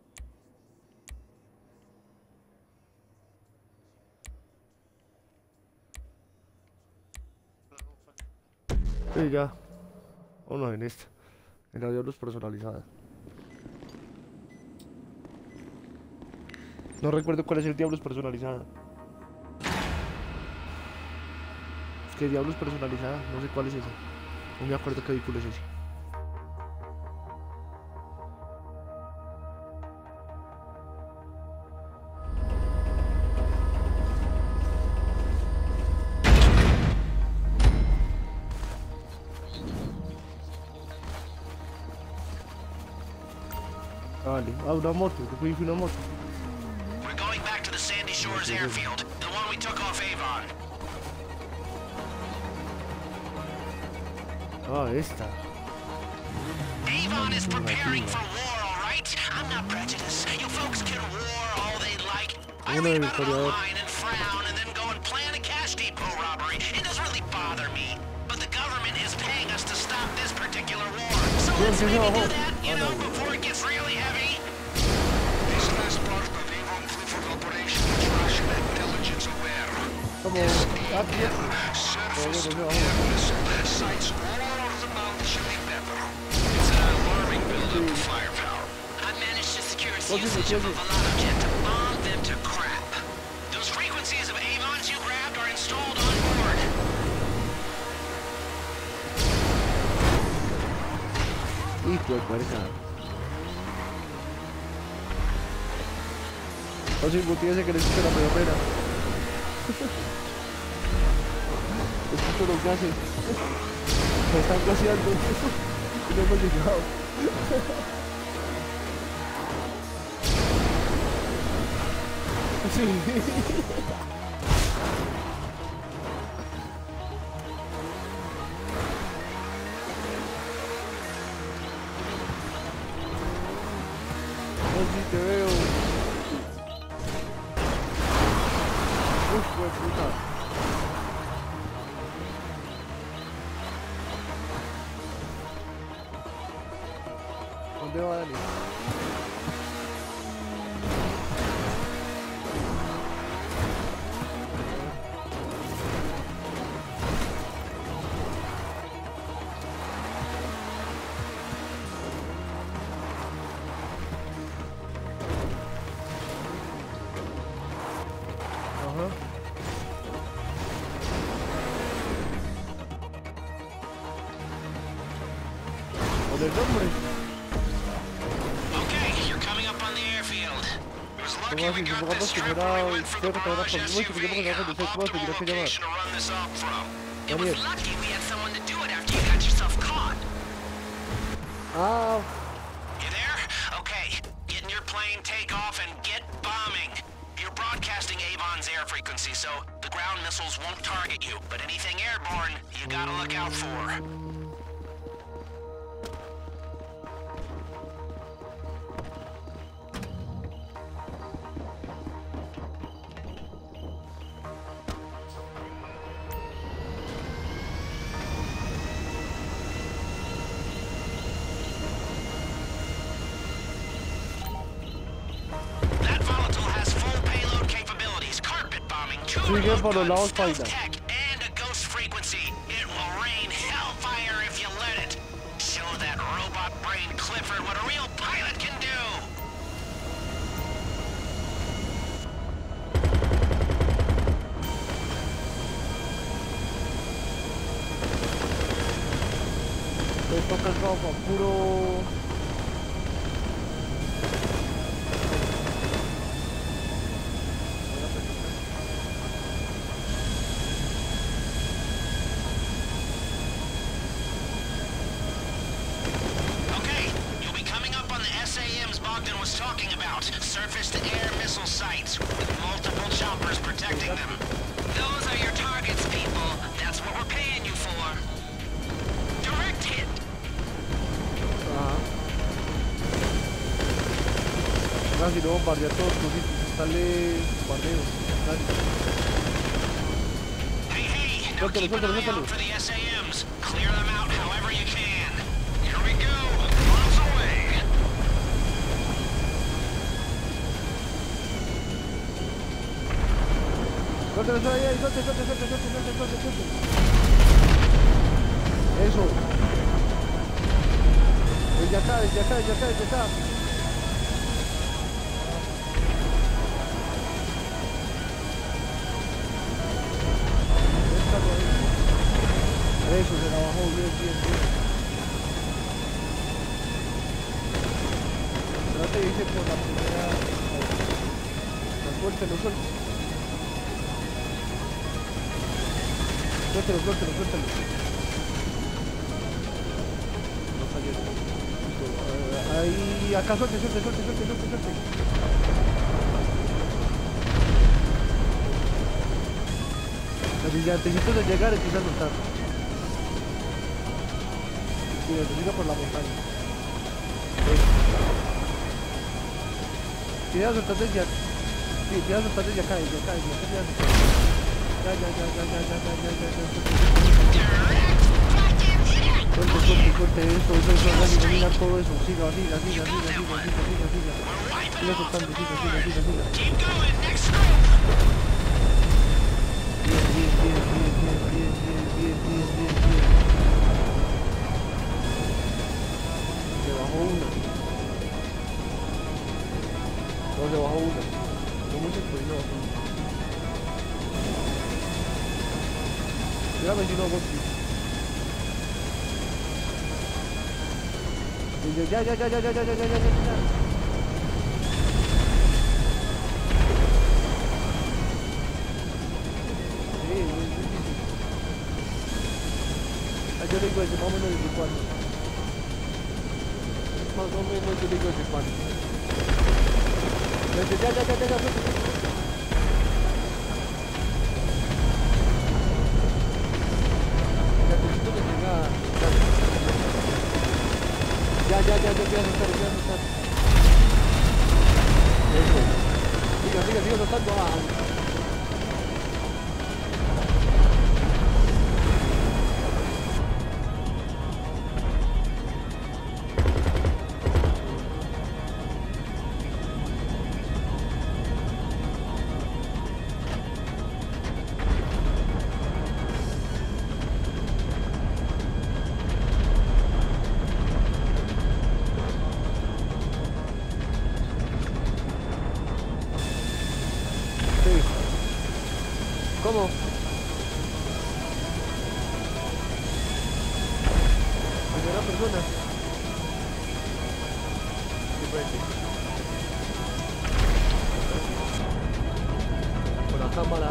Sí, ya. Vámonos en esta. En la Diablos personalizada. No recuerdo cuál es el Diablos personalizada. Es que Diablos personalizada, no sé cuál es esa. No me acuerdo qué vehículo es ese. Vale, una moto, yo fui una moto. We're going back to the Sandy Shores airfield, the one we took off Avon. Ah, esta. Avon is preparing for war, all right? I'm not prejudiced. You folks can war all they like. I read about it online and frown and then go and plan a cash depot robbery. It doesn't really bother me. But the government is paying us to stop this particular war. So let's maybe do that, you know, before it gets really heavy. This last part of Avon Clifford operation was Russian intelligence aware. Como aquí. Surface to air missile sights all over the Mount Chili Pepper. It's an alarming buildup of firepower. I managed to secure its usage of a Volano jet to bomb them to crap. Those frequencies of Avons you grabbed are installed on board. Hijo de puerca. O si ese que necesita la primavera. Escucho los gases. Me están gaseando. Y no hemos llegado. Sí. Sí, te veo. Uf, fue puta. ¿Dónde va Dani? Ajá. ¿Dónde el nombre? Okay, you're coming up on the airfield. It was lucky ¿Cómo we así? got Supongamos this que trip fuera where we went from the cierto, Polish por mucho que SUV yo a me optimal ¿cómo te tienes que llamar? location to run this off from. It was Daniel. lucky we had someone to do it after you got yourself caught. Ah, You there? Okay. Get in your plane, take off, and get bombing. You're broadcasting Avon's air frequency, so the ground missiles won't target you. But anything airborne, you gotta look out for. That volatile has full payload capabilities, carpet bombing, two Sigue remote por los guns, lados, stealth Paida. tech, and a ghost frequency. It will rain hellfire if you let it. Show that robot brain Clifford what a real pilot can do. me toca el rojo, puro. Okay, you'll be coming up on the SAMs Bogdan was talking about. surface-to-air missile sites with multiple choppers protecting them. Those are your targets, people. That's what we're paying you for. Direct hit. Ajá. No, si no bombardear todos los sitios, sale bombardeo. Dale. Hey, now Suéltalo, keep an suéltalo, eye suéltalo. out for the SAMs. Clear them out however you can. Here we go. Bombs away. Suéltalo, suéltalo ahí, suéltalo. Eso. Desde acá. Déjalo ahí. Eso, se la bajó bien. Trate de irse por la primera. Suéltalo. Suéltalo. No falló. Listo. Ahí, acá suelte. Así antes de llegar empieza a soltar. Y siga por la montaña. Empieza a soltar desde acá. Sí, empieza a soltar desde acá. Suelte eso, gasolina, todo eso, siga. Siga soltando, siga. Keep going. Next stroke. Bien. Se bajó una. No, se bajó una. ¿Cómo se fue? No. Dígame si no, Gotti. Ya. Yo le digo ese, más o menos desde cuándo. Más o menos yo le digo desde cuándo. Ya. Ya necesito que tenga. Ya, voy a soltar. Eso. Siga soltando. ¿Cómo? Primera persona. Diferente. Con la cámara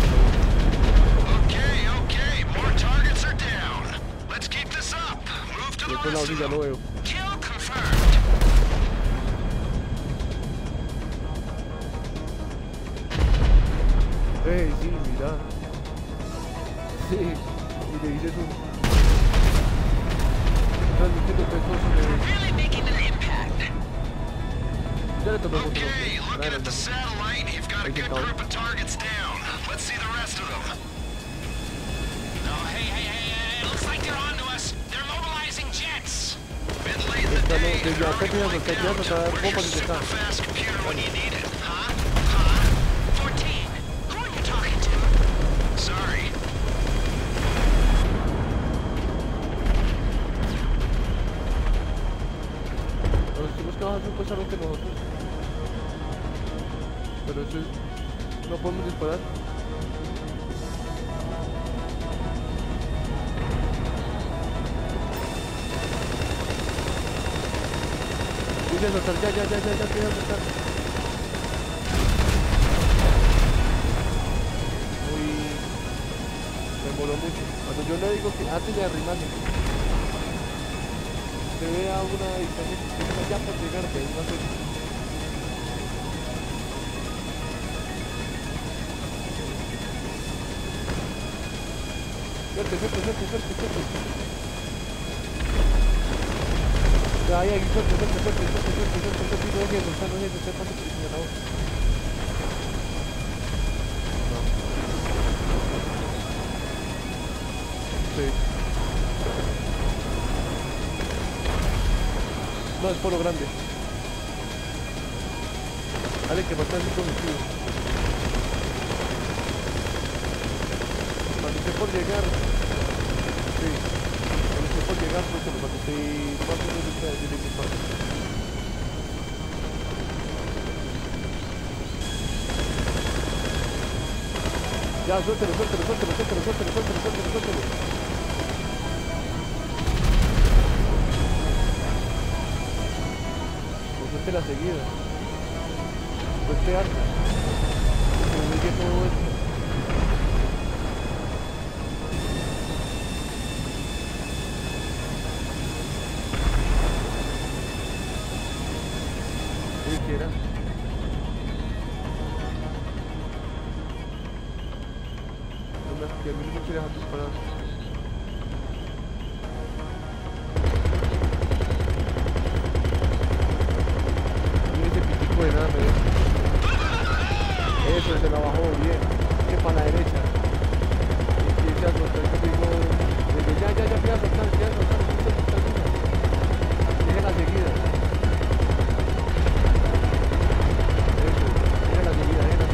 Okay. More targets are down. Let's keep this up. Move to de the este lado rest sí of ya lo them. veo. Kill confirmed. Sí, mira. Sí, y le dices un... Transmitiendo pesos Really making an impact. Ya le tocó Okay, looking at the satellite, you've got a good group of targets down. Let's see the rest of them. No, hey, looks like they're onto us. They're mobilizing jets. Bit late in the day. Desde acá empieza a Right soltar, now, empieza a soltar where's your bombas desde acá. super fast computer when you need it? Huh? 14. Who are you talking to? Sorry. Los chicos que bajan supuestamente nosotros. Pero eso es... No podemos disparar. Empieza a soltar, ya, empieza a soltar. Uy... Me moló mucho. Cuando yo le digo que antes de arrimarse, se ve a una distancia ya por llegar, que es más fácil. Suelte. Ya, ahí, suelte. No dejes, usted pase por encima de la voz. No. Sí. No, es polo grande. Dale, que falta 5 objetivos. Cuando esté por llegar. Sí. Cuando esté por llegar, pues para que esté más o menos cerca de mi parte. Ya, suéltelo. Pues suelte la seguida. Suelte harta. Que me llegue todo esto. ¿Qué quiera? Que a mí no me quiere dejar disparar. Mira ese pitico de nada, eso, se la bajó bien. Que para la derecha. Y empieza a soltar, yo digo, ya, voy a soltar, dejen la seguida. Eso, dejen la seguida.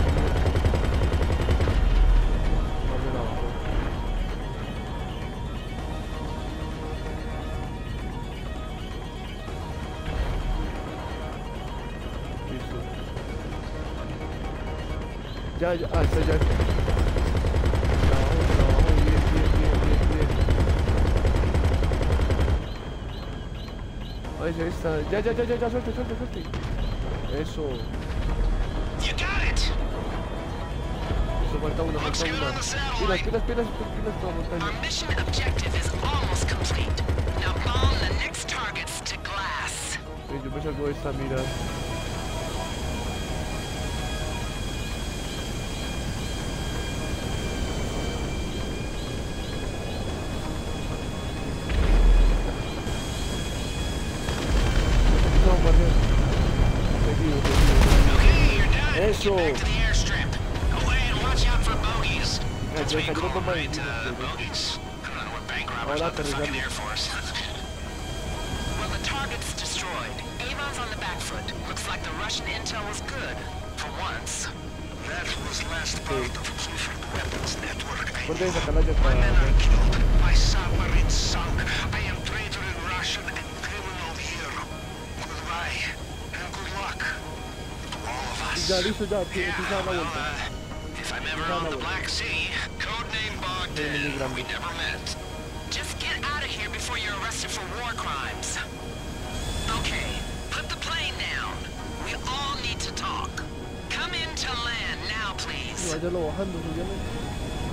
Ya, está ya. Trabajo, bien. Ahí se está. Ya, suelte. Eso. You got it! Eso falta una. Pilas para montaña. Our mission objective is almost complete. Now bomb the next targets to glass. Yo me salgo de esta, mira. Eso. Back to the airstrip. Go ahead and watch out for bogeys. That's what you call them, right? Bogeys. We're bank robbers, not the fucking Air Force. Well, the target's destroyed. Avon's on the back foot. Looks like the Russian intel was good. For once. That was last part of Clifford Weapons Network. My men are killed. My submarine sunk. I am traitor in Russian and criminal here. Goodbye. And good luck. All of us. Ya, listo, ya, Yeah, empieza a dar la well, vuelta. if I'm ever on the Black Sea, codename Bogdan, we never met. Just get out of here before you're arrested for war crimes. Okay, put the plane down. We all need to talk. Come in to land now, please. Váyalo bajando, obviamente.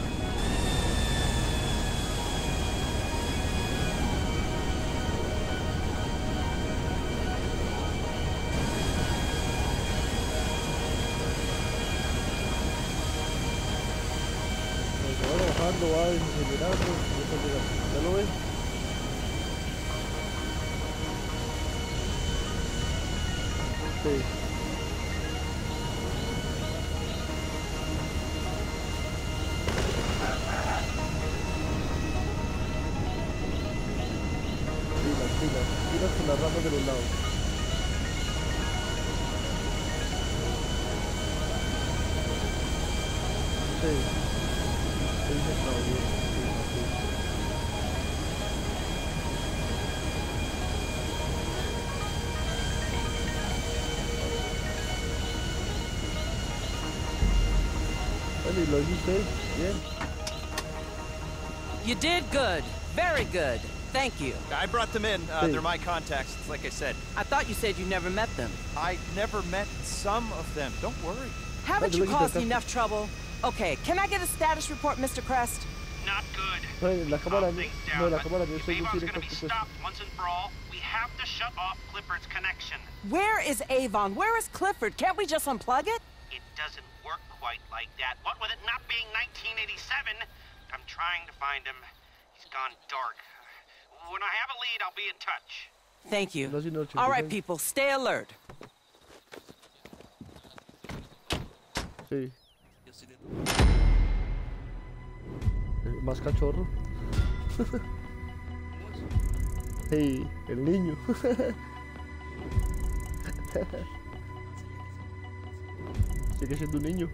Bajando, va desacelerando, ¿ya lo ves? Sí. Pilas con las ramas de los lados. Sí. Lo hiciste bien. You did good. Very good. Thank you. I brought them in. They're my contacts, like I said. I thought you said you never met them. I never met some of them. Don't worry. Haven't you caused enough trouble? Okay, can I get a status report, Mr. Crest? Not good. La cámara, Things no, down, la but cámara, yo if soy Avon's directo gonna be que stopped once and for all, we have to shut off Clifford's connection. Where is Avon? Where is Clifford? Can't we just unplug it? It doesn't work quite like that. What with it not being 1987, I'm trying to find him. He's gone dark. When I have a lead, I'll be in touch. Thank you. 1986. All right, people, stay alert. Sí. Yo estoy de Más cachorro. Hey, el niño. Sigue siendo un niño.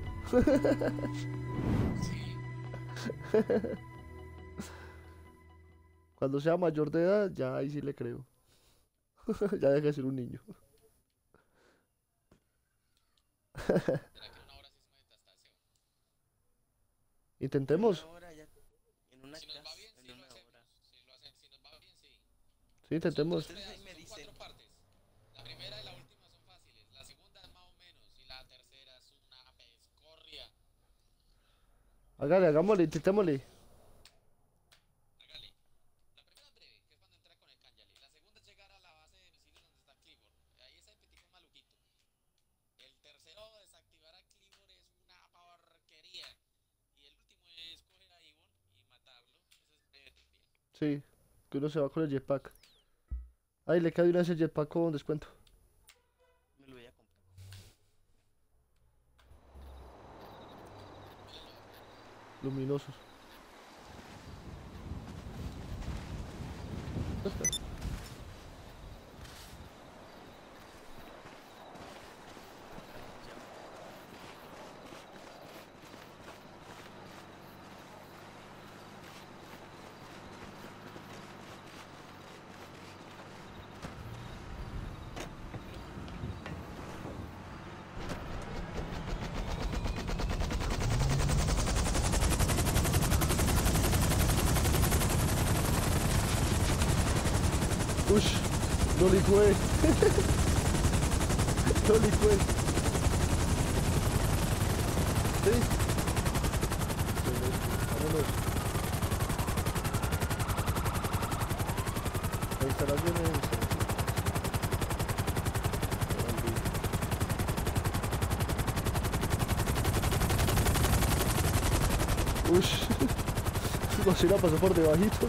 Cuando sea mayor de edad, ya ahí sí le creo. Ya deja de ser un niño. Intentemos. una hora ya. En una Si nos va casa, bien, en sí lo una hacemos. hora. Si lo hacen, si nos va bien, sí. Sí, intentemos. Ustedes ahí me Son dicen. 4 partes. La primera y la última son fáciles. La segunda es más o menos. Y la tercera es una pescorria. Hágale, hagámosle, intentémosle. Hágale. La primera es breve, que es cuando entra con el Kanyali. La segunda es llegar a la base de misiles donde está Clibor. Ahí ese pitico es maluquito. El tercero, desactivar a Clibor, es una porquería. Y el último es coger a Ivon y matarlo. Ese es breve también. Sí, que uno se va con el jetpack. Ay, le cae una vez el jetpack con descuento. Me lo voy a comprar. Luminosos. Ush, lo licué. Lo licué. Sí. Vámonos. Ahí estará bien eso. Ush. No, si la pasó por debajito.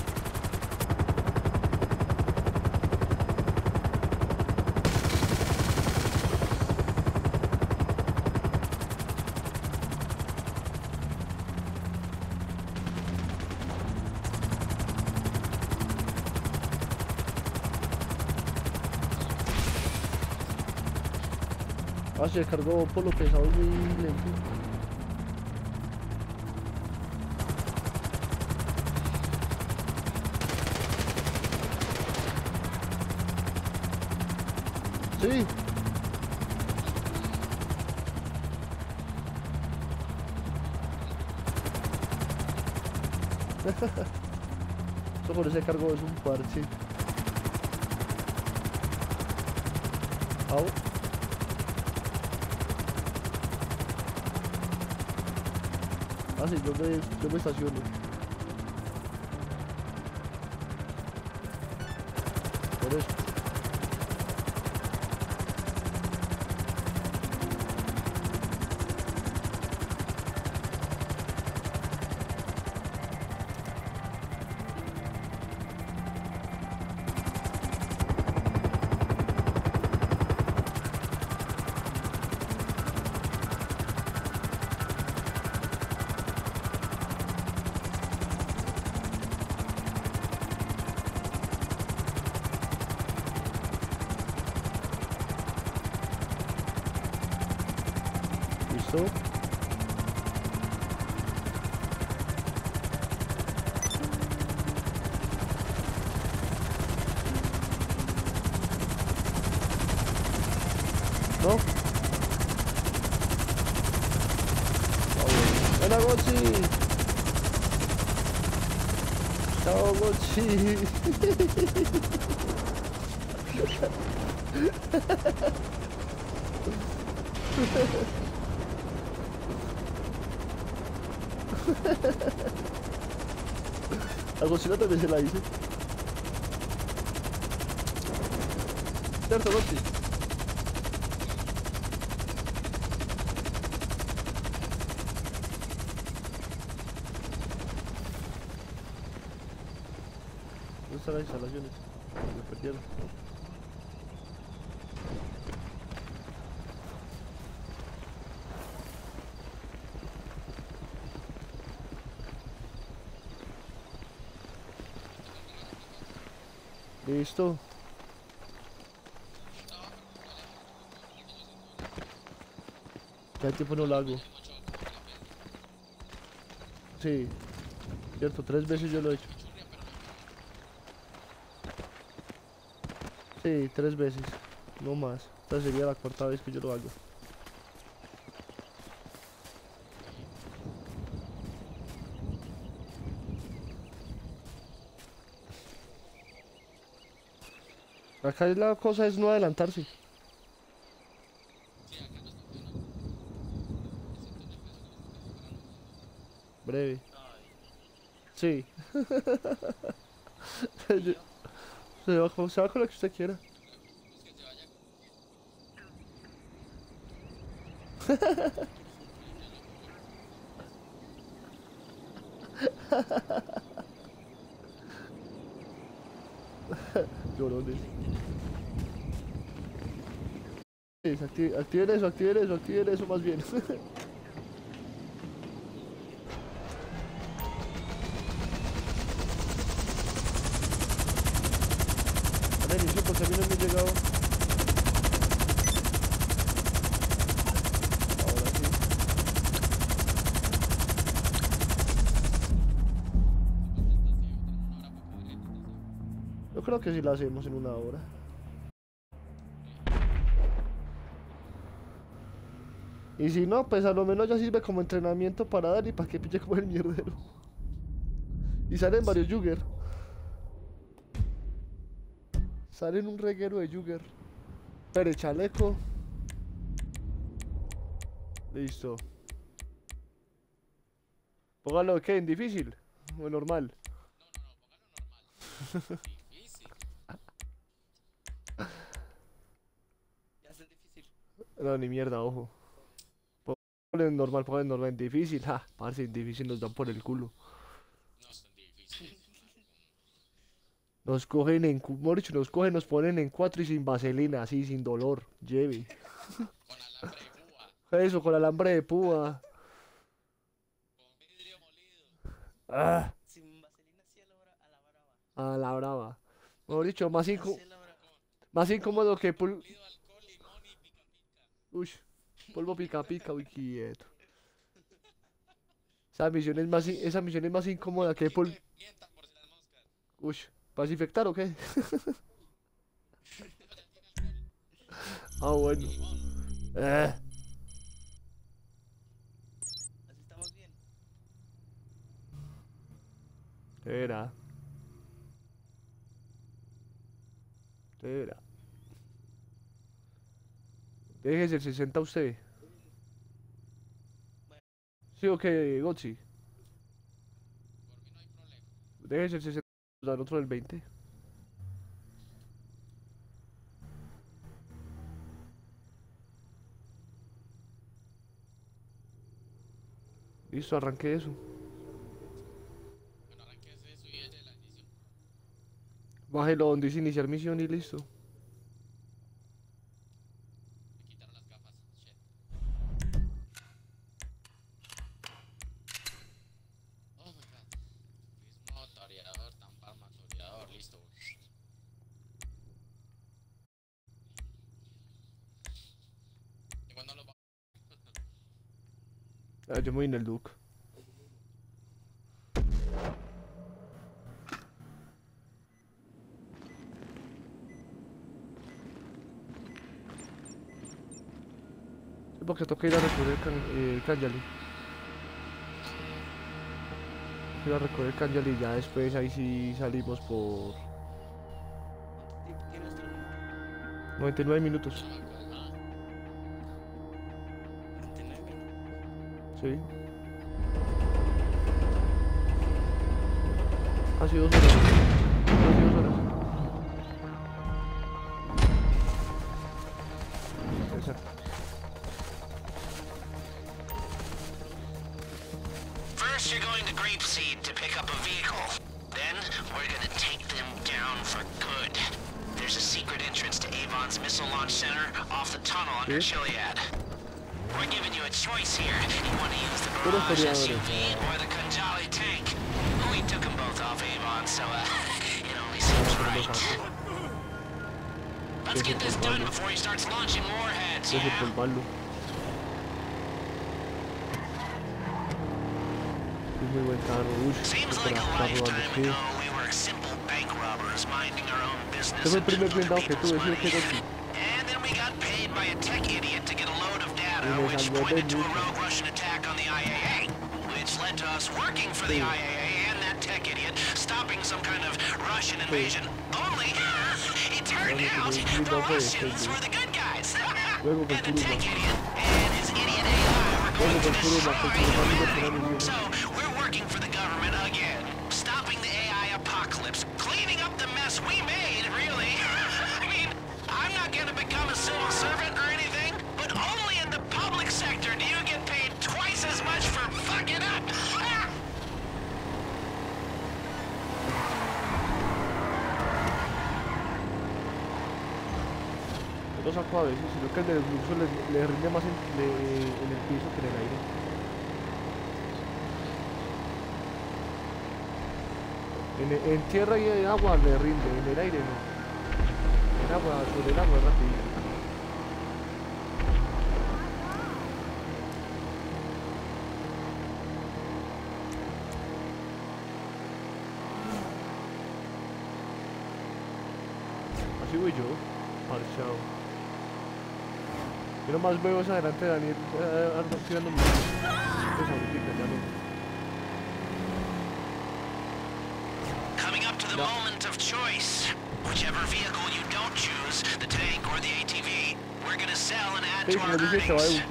Ah, se descargó por lo pesado y muy lento. Sí. Eso por ese cargo es un parche. Au. Ah, sí, yo me estaciono. Por eso. ¿Listo? ¿No? ¡Hola, Gochi! ¡Chao, Gochi! A Godzilla también se la hice. Cierto, Godzilla. están las instalaciones? Me perdieron. Listo. Ya tiempo no lo hago. Sí. Cierto, 3 veces yo lo he hecho. Sí, 3 veces. No más. Esta sería la 4ª vez que yo lo hago. Acá la cosa es no adelantarse. Breve. Sí. Se va con la que usted quiera. Llorones. Activen eso más bien. A ver, inicio porque a mí no me ha llegado. Ahora sí. Yo creo que sí la hacemos en 1 hora. Y si no, pues a lo menos ya sirve como entrenamiento para dar y para que pille como el mierdero. Y salen varios Jugger. Salen un reguero de Jugger. Pero chaleco. Listo. Póngalo, ¿qué? ¿En difícil? ¿O en normal? No, póngalo normal. Difícil. Ya es difícil. No, ni mierda, ojo. Póngalo en normal, póngalo en normal. En difícil, ja. Parce, en difícil nos dan por el culo. No es tan difícil. Nos cogen en... Moricho, nos cogen, nos ponen en 4 y sin vaselina, así, sin dolor. Lleve. Con alambre de púa. Eso, con alambre de púa. Con vidrio molido. Ah, Sin vaselina sí a la brava. a la brava. Mejor dicho, más, Sí a la brava. más incómodo que Molido, alcohol, limón y pica pica. Uy, polvo pica pica, uy, quieto. Esa misión es más incómoda que Mientan por si las moscas. Uy, ¿para desinfectar o qué? Ah, bueno. Así estamos bien. Era. Déjese el 60 usted. ¿Sí o qué, Gotzi? Por mí no hay problema. Déjese el 60, al otro del 20. Listo, arranqué eso. Bueno, arranques eso y eche la inicio. Bájelo donde dice iniciar misión y listo. Me quitaron las gafas. Shit. Oh my god. Mismo toreador, tan palma, toreador, listo. ¿Y cuándo lo va? Ah, yo me voy en el Duke. Sí, porque toca ir a recoger el Kanjali. Ir a recoger el Kanjali y ya después ahí sí salimos por ¿Cuánto tiempo tiene nuestro minuto? 99 minutos. 29 minutos. Sí. Ha sido 2 horas. Ha sido 2 horas. Exacto. First, you're going to Grapeseed to pick up a vehicle. Then we're gonna take them down for good. There's a secret entrance to Avon's Missile Launch Center off the tunnel under Chiliad. We're giving you a choice here. You want to use the Barrage SUV or the Kanjali tank? We took them both off Avon, so it only seems right. Let's get this done before he starts launching warheads, yeah? Muy buen carro, Seems like a lifetime ago we were simple bank robbers minding our own business. Fue el primer blindado que tuve, sí, que and then we got paid by a tech idiot to get a load of data which pointed to a rogue Russian attack on the IAA, which led to us working for the IAA and that tech idiot, stopping some kind of Russian invasion. Only it turned out the Russians were the good guys. And the tech idiot and his idiot AI were going to destroy humanity. So we're working for the government again, stopping the AI apocalypse, cleaning up the mess we made, really. I mean, I'm not gonna become a civil servant or anything, but only in the public sector do you get paid twice as much for fucking up. Lo saco a veces, sino que el del flujo le rinde más en el piso que en el aire. En tierra y en agua le rinde, en el aire no. En agua, sobre el agua es rapidito. Así voy yo, parchado. Yo nomás veo esa delante de Daniel tirando mi... Pues ahorita ya no. Coming up to the moment of choice. Whichever vehicle you don't choose, the tank or the ATV, we're gonna sell and add to our earnings.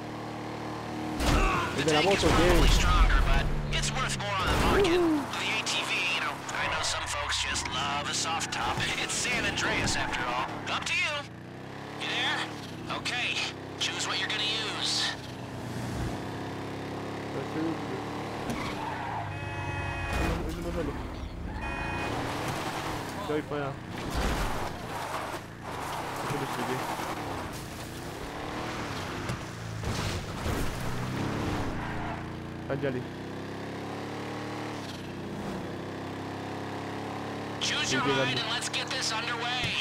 The tank is probably stronger, but it's worth more on the market. The ATV, you know, I know some folks just love a soft top. It's San Andreas after all. Up to you. You there? Okay. Choose what you're gonna use. Voy para allá. Yo lo estudié. Kanjali. Choose your ride and let's get this underway.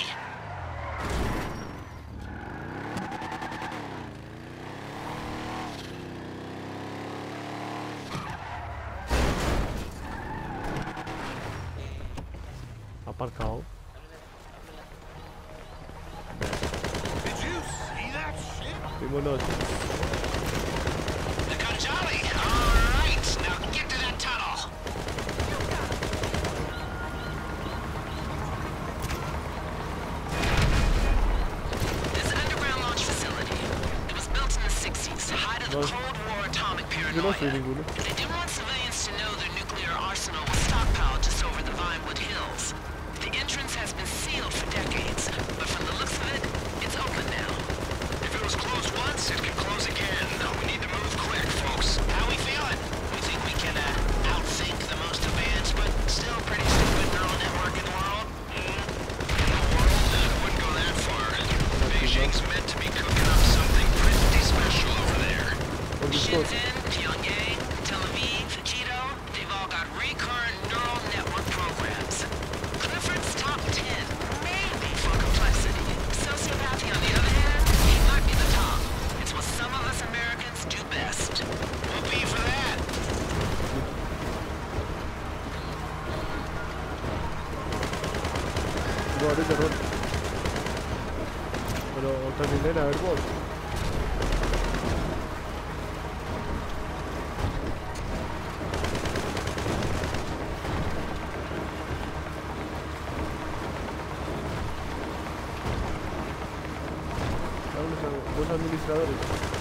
Aparcado. Vámonos. The Kanjali. All right, now get to that tunnel. This underground launch facility. It was built in the 60s, height of the Cold War atomic paranoia. They didn't want civilians to know their nuclear arsenal was stockpiled just over the Vinewood Hills. The entrance has been sealed for decades, but from the looks of it, it's open now. If it was closed once, it can close again. We need to move quick, folks. How we feeling? We think we can outthink the most advanced, but still pretty stupid neural network in the world? In the world? I wouldn't go that far. Beijing's meant to be cooking up something pretty special over there. Shenzhen, Pyongyang, Tel Aviv, Quito, they've all got recurrent neural network programs. Clifford's top 10, maybe for complexity. Sociopathy, on the other hand, he might be the top. It's what some of us Americans do best. We'll be for that. Jugadores de rol. Pero también deben haber bots. Los administradores.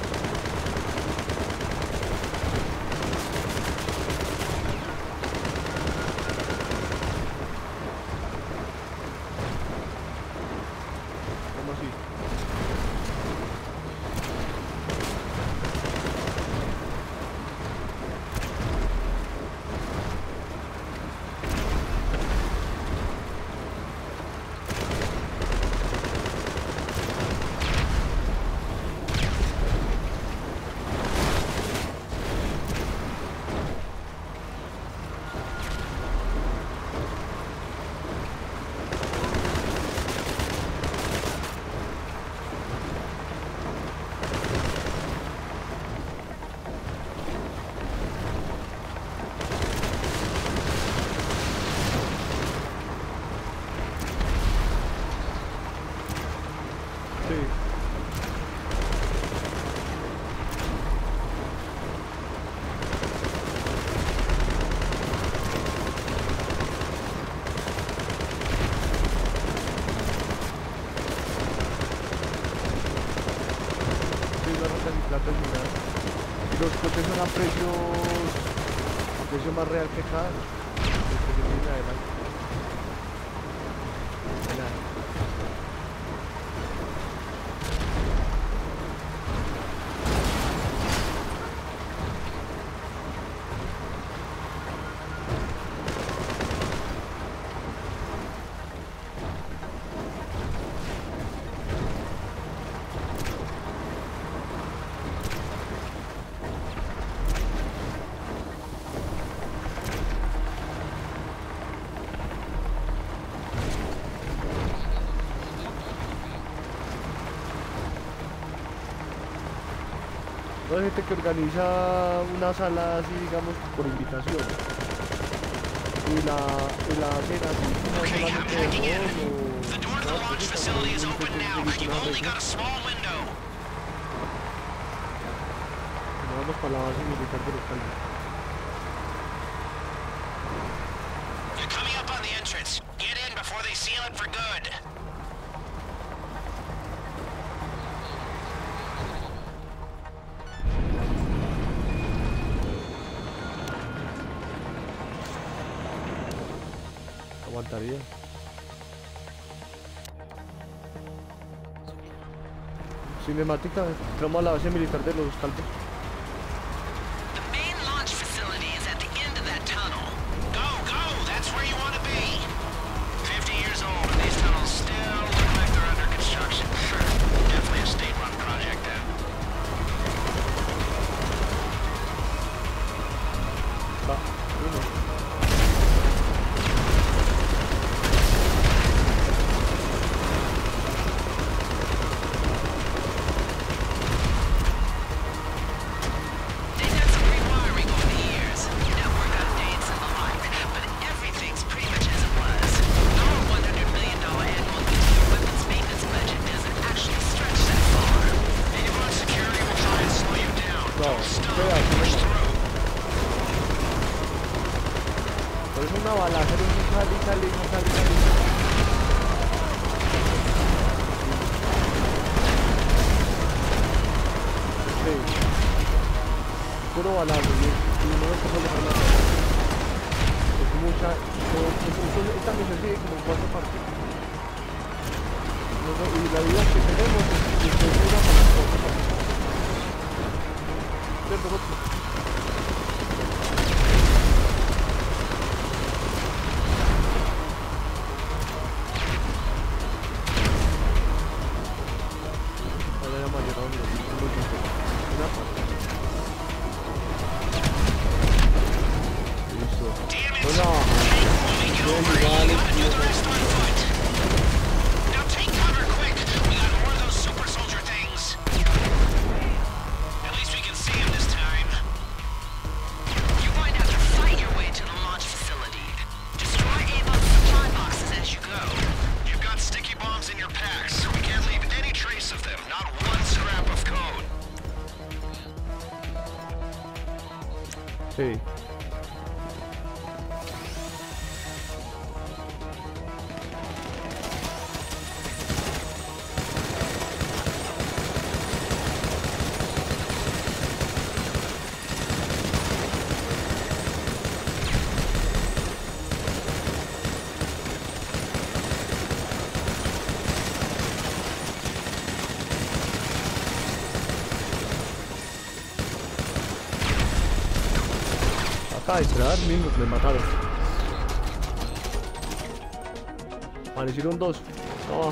¿Cómo así? precio más real que acá. El precio que tiene adelante. No hay gente que organiza una sala así, digamos, por invitación. Y la cena así, no Okay, I'm solamente hacking in. de The door to the launch facility is open now, but you've only got a small window. vamos para la base militar de los Caldes. You're coming up on the entrance. Get in before they seal it for good. Aguantaría. Cinemática, entramos a la base militar de los Caldes. The main launch facility is at the end of that tunnel. Go, go! That's where you want to be. 50 years old and these tunnels still look like they're under construction. Definitely a state-run project then. Va, uno. They've done some rewiring over the years, network updates and the like, but everything's pretty much as it was. Our $100 million annual nuclear weapons maintenance budget doesn't actually stretch that far. Avon security will try and slow you down. No, Don't stop espera, and push through. Por eso una bala, hacer un sale. Sí. Puro balazo, y no es como dejar nada. Es mucha, esta misión sigue como en 4 partes. Y la vida que tenemos es una para las cosas. ¿Cierto, Goku? Now take cover quick. We got more of those super soldier things. At least we can see him this time. You're going to have to fight your way to the launch facility. Destroy Avon's supply boxes as you go. You've got sticky bombs in your packs. We can't leave any trace of them. Not one scrap of code. Sí. Acaba de entrar mismos, me mataron. Aparecieron 2. No.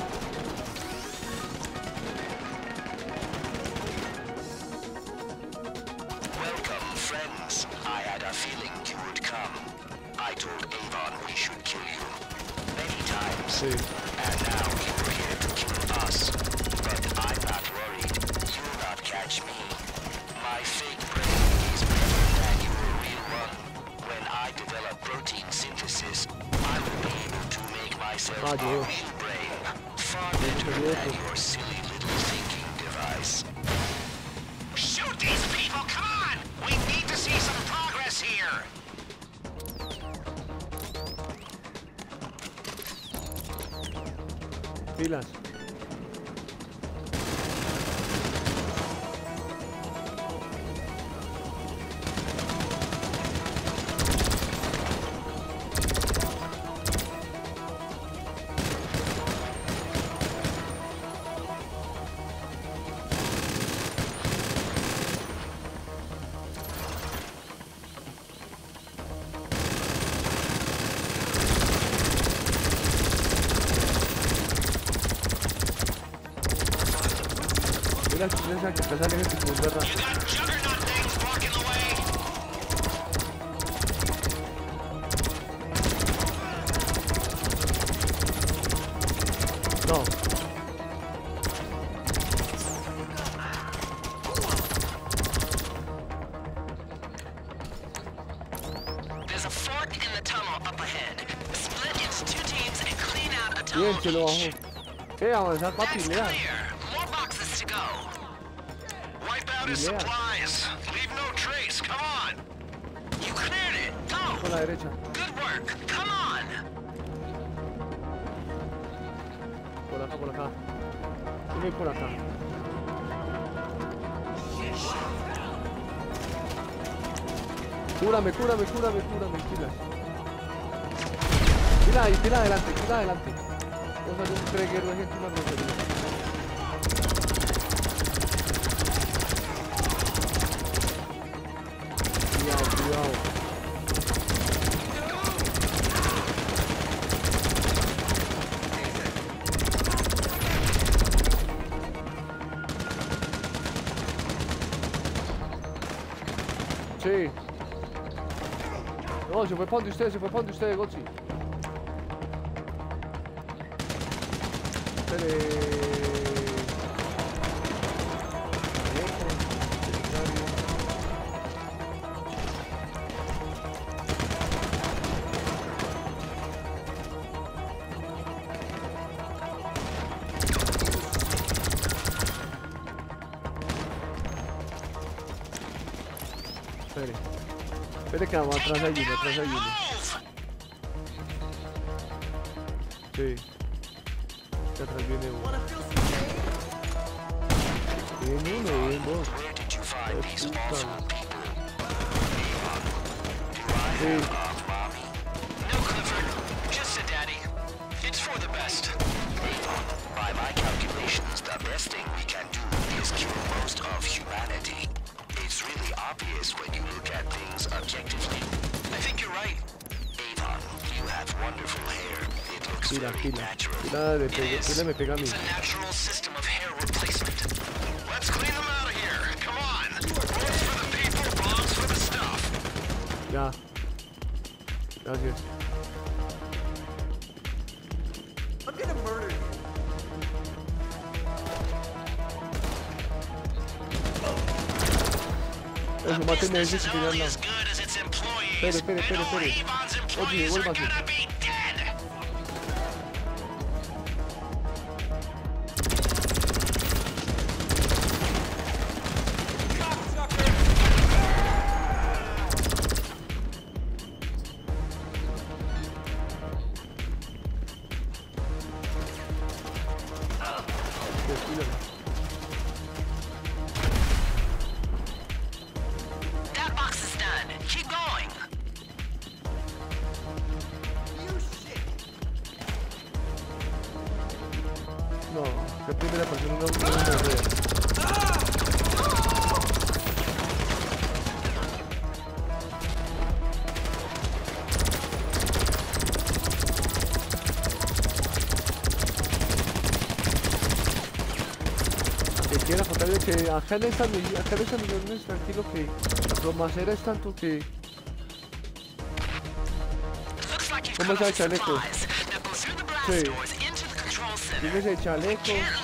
Welcome, friends. I had a feeling you would come. I told Avon we should kill you. Many times. Sí. And now you're here to kill us. But I'm not worried. You'll not catch me. My fake brain is better than your real one. When I develop protein synthesis, I will be able to make myself a real brain. Far better than your silly little thinking device. Shoot these people! Come on! We need to see some progress here! Pilas. Mira, piensa que acá sale gente con garra. You got juggernaut things blocking the way. No. There's a fork in the tunnel up ahead. Split into 2 teams and clean out a tunnel Bien, se lo bajó. Avanzar, papi, That's lea. clear. More boxes to go. Wipe out his Yeah. supplies. Leave no trace. Come on. You cleared it. Go. Por la derecha. Good work. Come on. Por acá, por acá. Yo voy por acá. Cúrame, cúrame, cúrame, cúrame, pilas. Tira ahí, tira adelante, tira adelante. Vamos a hacer un treguero de gente, una grosería. Cuidado, cuidado. Sí. No, se fue para donde usted, Gotzi. Espere. Espere. Espere que vamos atrás hay uno, atrás hay uno. Sí. Que atrás viene uno. Viene uno, viene dos. Sí. No, Clifford. Just sit, Daddy. It's for the best. By my calculations, the best thing we can do is kill most of humanity. It's really obvious when you look at things objectively. I think you're right. Avon, you have wonderful hair. It looks very natural. It is. me pega a mí. It's a natural system of hair replacement. Let's clean them out of here. Come on. Bullets for the people, bombs for the stuff. Ya. Gracias. I'm gonna murder you. Eso, mátenme ese que tiene al lado. Espere, espere, espere, espere. Oye, devuélvase. That box is done. Keep going. No, que primera persona no me vea. Que quiera contarle que acá en esta misión es tranquilo que lo más era es tanto que... ¿Cómo es el chaleco? Sí. Tiene ese chaleco.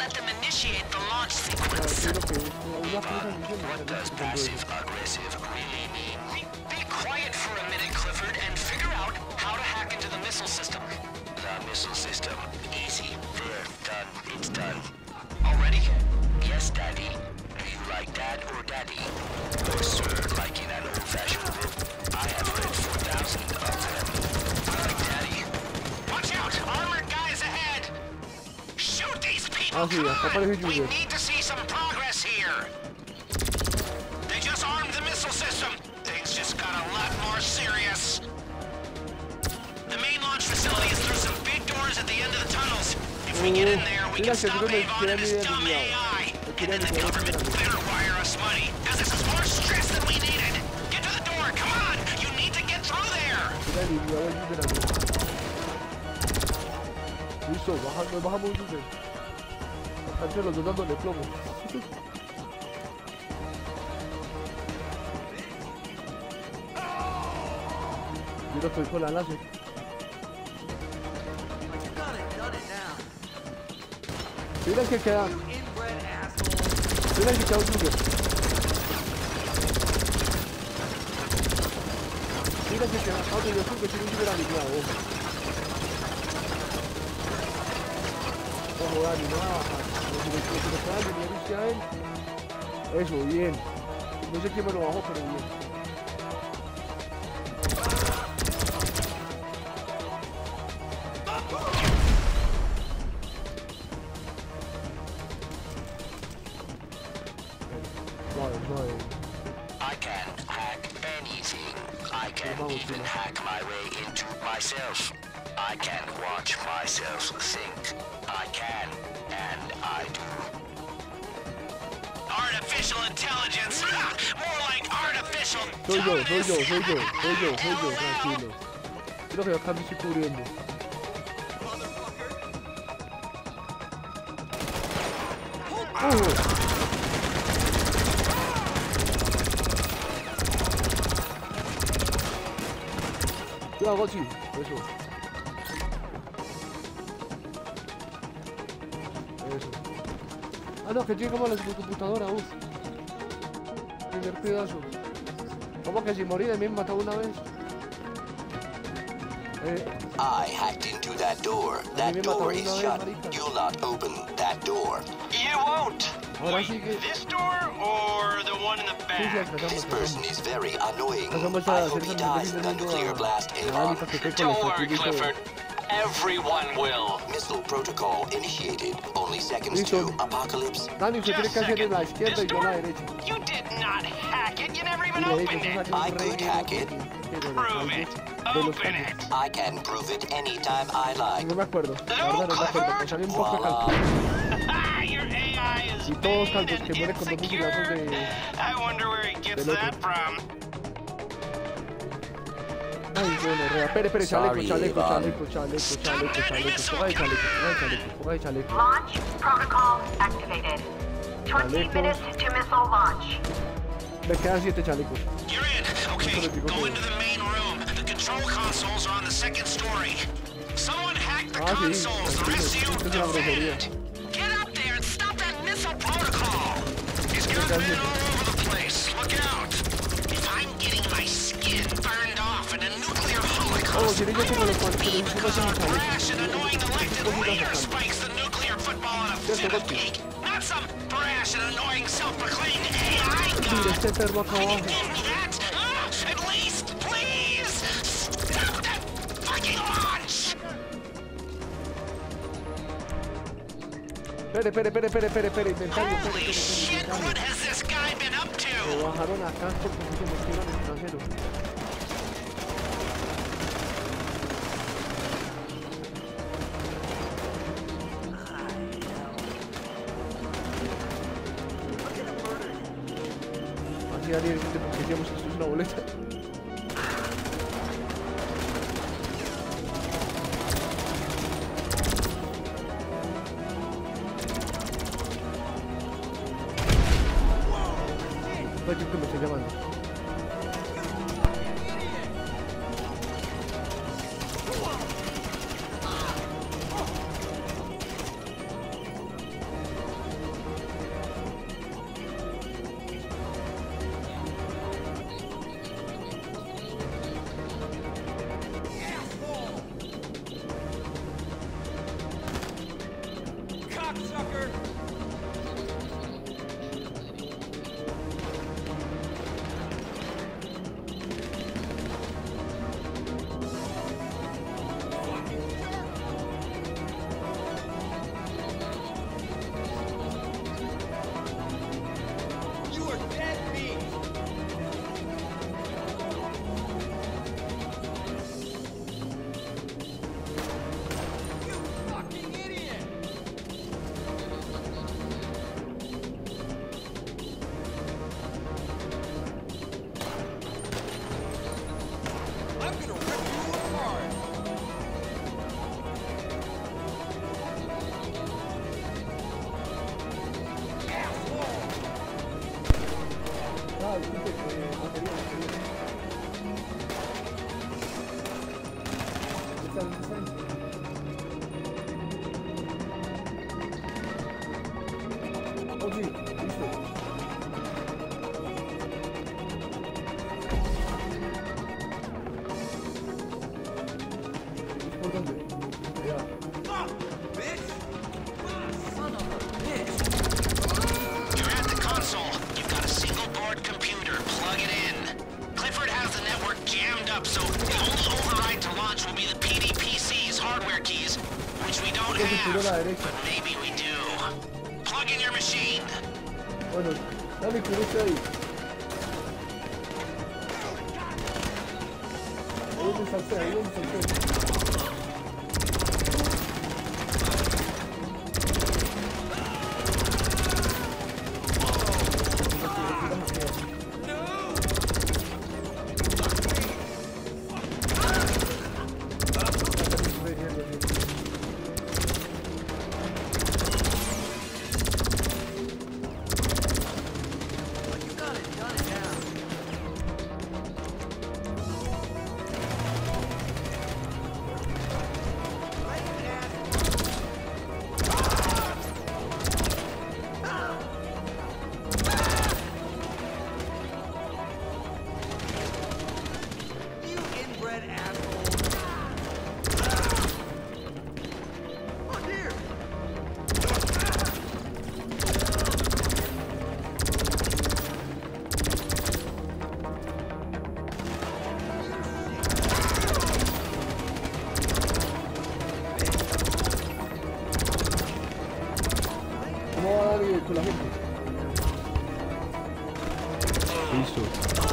Tranquilo que una cosa Be quiet for a minute, Clifford, and figure out how to hack into the missile system. The missile system. Easy. There. Done. It's done. Already? Yes, Daddy. Do you like Dad or Daddy? Or Sir, like in an old-fashioned book? I have read 4,000 of them. I like Daddy. Watch out! Armored guys ahead! Shoot these people! sí, acá aparece We Julius. need to see some progress here. They just armed the missile system. Things just got a lot more serious. The main launch facility is through some big doors at the end of the tunnels. If we get in there, we can stop Avon and his dumb AI. And then the government better wire us money, because this is more stress than we needed. Get to the door, come on! You need to get through there! Listo, bajamos, bajamos, Están los dos dándole plomo. Yo lo estoy con la láser. Like you done it now. Mira el que queda. You inbred asshole. Mira el que queda un Junior. Mira el que queda. Ah, yo creo que tiene un Junior alineado. Ojo, Dani, no va a bajar. Lo puede alinear usted a él. Eso, bien. No sé quién me lo bajó, pero bien. I can hack anything. I can even hack my way into myself. I can watch myself think. I can, and I do. Artificial intelligence. More like artificial Soy yo, dominance. tranquilo. Creo que yo acá me estoy cubriendo. Yo hago así, eso. Ah, no, que llegamos a la computadora, uff. Primer pedazo. ¿Cómo que si morí de mí me mató una vez? I hacked into that door. That door is shut. You'll not open that door. You won't. Ahora sí que... This door or the one in the back? This person is very annoying. Pasamos I a hope he dies in the nuclear blast, Avon. Don't worry, Clifford. Everyone will. Missile protocol initiated. Only seconds to apocalypse. Dani, usted tiene que hacer en la izquierda y yo en la derecha. You did not hack it. You never even Y le opened digo, it. I could hack it. Prove it. Open it. I can prove it anytime I like. No me acuerdo. La verdad no me acuerdo. Me salió un poco de cálculo. Your AI is Y todos calvos que mueren con dos fusilazos de... I wonder where he gets del that otro. from. Ay, bueno, rea. Espere, Sorry, chaleco. Avon. Ponga de chaleco. Launch protocol activated. 20 minutes to missile launch. Me quedan 7 chalecos. You're in. Okay, go into the main room. The control consoles are on the second story. Someone hacked the Ah, sí, consoles. The rest of you, esto es una grosería. defend. Get up there and stop that missile protocol. He's got men all over the place. Look out. If I'm getting my skin burned off in a nuclear Oh, holocaust, si yo como los I cuantos need que some los brash and annoying elected leader spikes the nuclear football on a fit of cake. Not some brash and annoying self-proclaimed AI Mira, god. este perro acá Can you abajo. give me that? At least, please! Stop that fucking launch! Espere, inventario, Holy shit, what has this guy been up Me to? bajaron acá porque se me tiran el trasero. Así Ariel, porque decíamos que esto es una boleta. Pues yo que me estoy llamando. ¿dónde están? Oh, sí, listo. ¿Por dónde? Allá. You're at the console. You've got a single board computer. Plug it in. Clifford has the network jammed up, so the only override to launch will be the PDPC's hardware keys, which we don't have, but maybe we do. Plug in your machine. Bueno, dale, que no esté ahí. Ahí donde salté, ahí donde salté. ¿Cómo va a dar con la gente? Listo.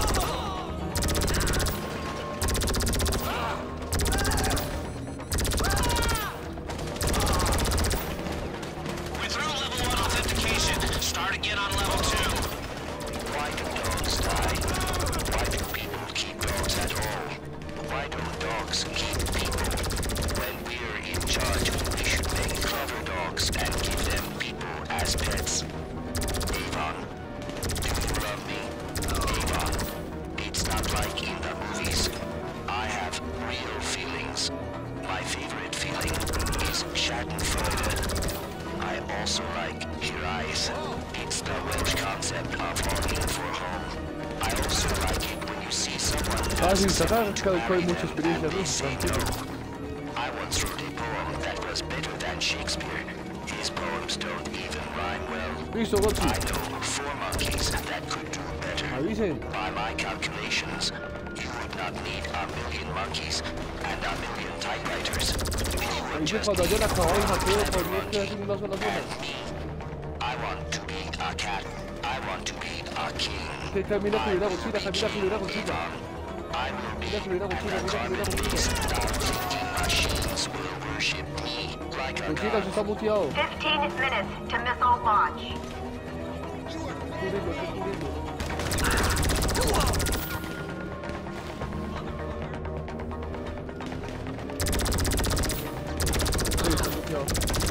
We're through level 1 authentication. Start again on level 2. Why do dogs die? Why do people keep dogs at all? Why don't dogs keep people? When we're in charge, we should make clever dogs and give them people as pets. Avon, do you love me? Avon, it's not like in the movies. I have real feelings. My favorite feeling is Schadenfreude. I also like your eyes. It's the Welsh concept of longing for home. I also like it when you see someone Sin sacar, hay mucha and experiencia, they ¿no? say no. I once wrote a poem that was better than Shakespeare. His poems don't even rhyme well. Listo, Gotti. I know 4 monkeys that could do better. Avisen. By my calculations, you would not need a million monkeys and a million typewriters. You would Avisen just cuando hayan need acabado el 400 hackeo por no million. quedar en una sola zona. And me, I want to be a cat. I want to be a king. Que camina I primera will Godzilla, be camina king. primera Godzilla. I will be, Mira primera and Godzilla, the mira primera Cronenbergs Godzilla. and our thinking machines will worship me like a Godzilla god. se está muteado. 15 minutes to missile launch. Cubriendo, estoy cubriendo. Sí, está muteado.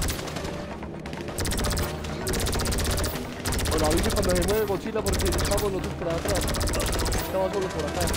Bueno, avise cuando se mueve Godzilla porque estamos nosotros por atrás. Estaba solo por acá.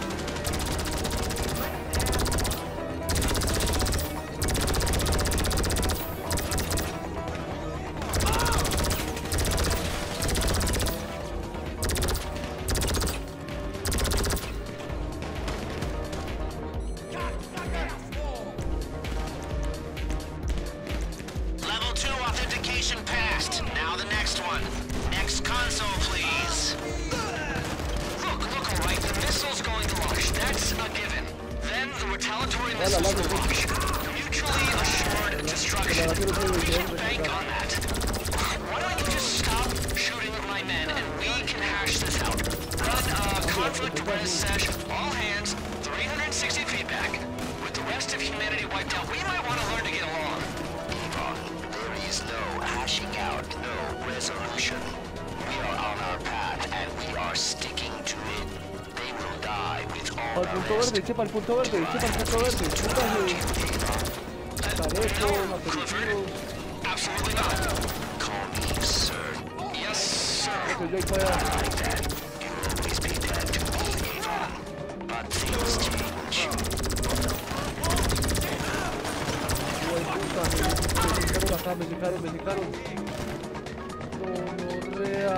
Level 2 authentication passed. Now the next one. Next console, please. Look, alright, the missile's going to launch. That's a given. Then the retaliatory missiles will launch. Mutually assured destruction. We can bank on that. Why don't you just stop shooting my men and we can hash this out? Run a conflict res sesh, all hands, 360 feedback. With the rest of humanity wiped out, we might want to learn to get along. Avon, there is no hashing out, no resolution. We are on our path and we are sticking to it. They will die with all Para el punto verde, eche para el punto verde, eche para el punto verde. Tarefos, aperitivos. Absolutely not. Call me sir. Yes, sir. Eso yo ahí para allá. Like that. You'll always be dead to me, Avon. But things change. Me secaron. Gonorrea.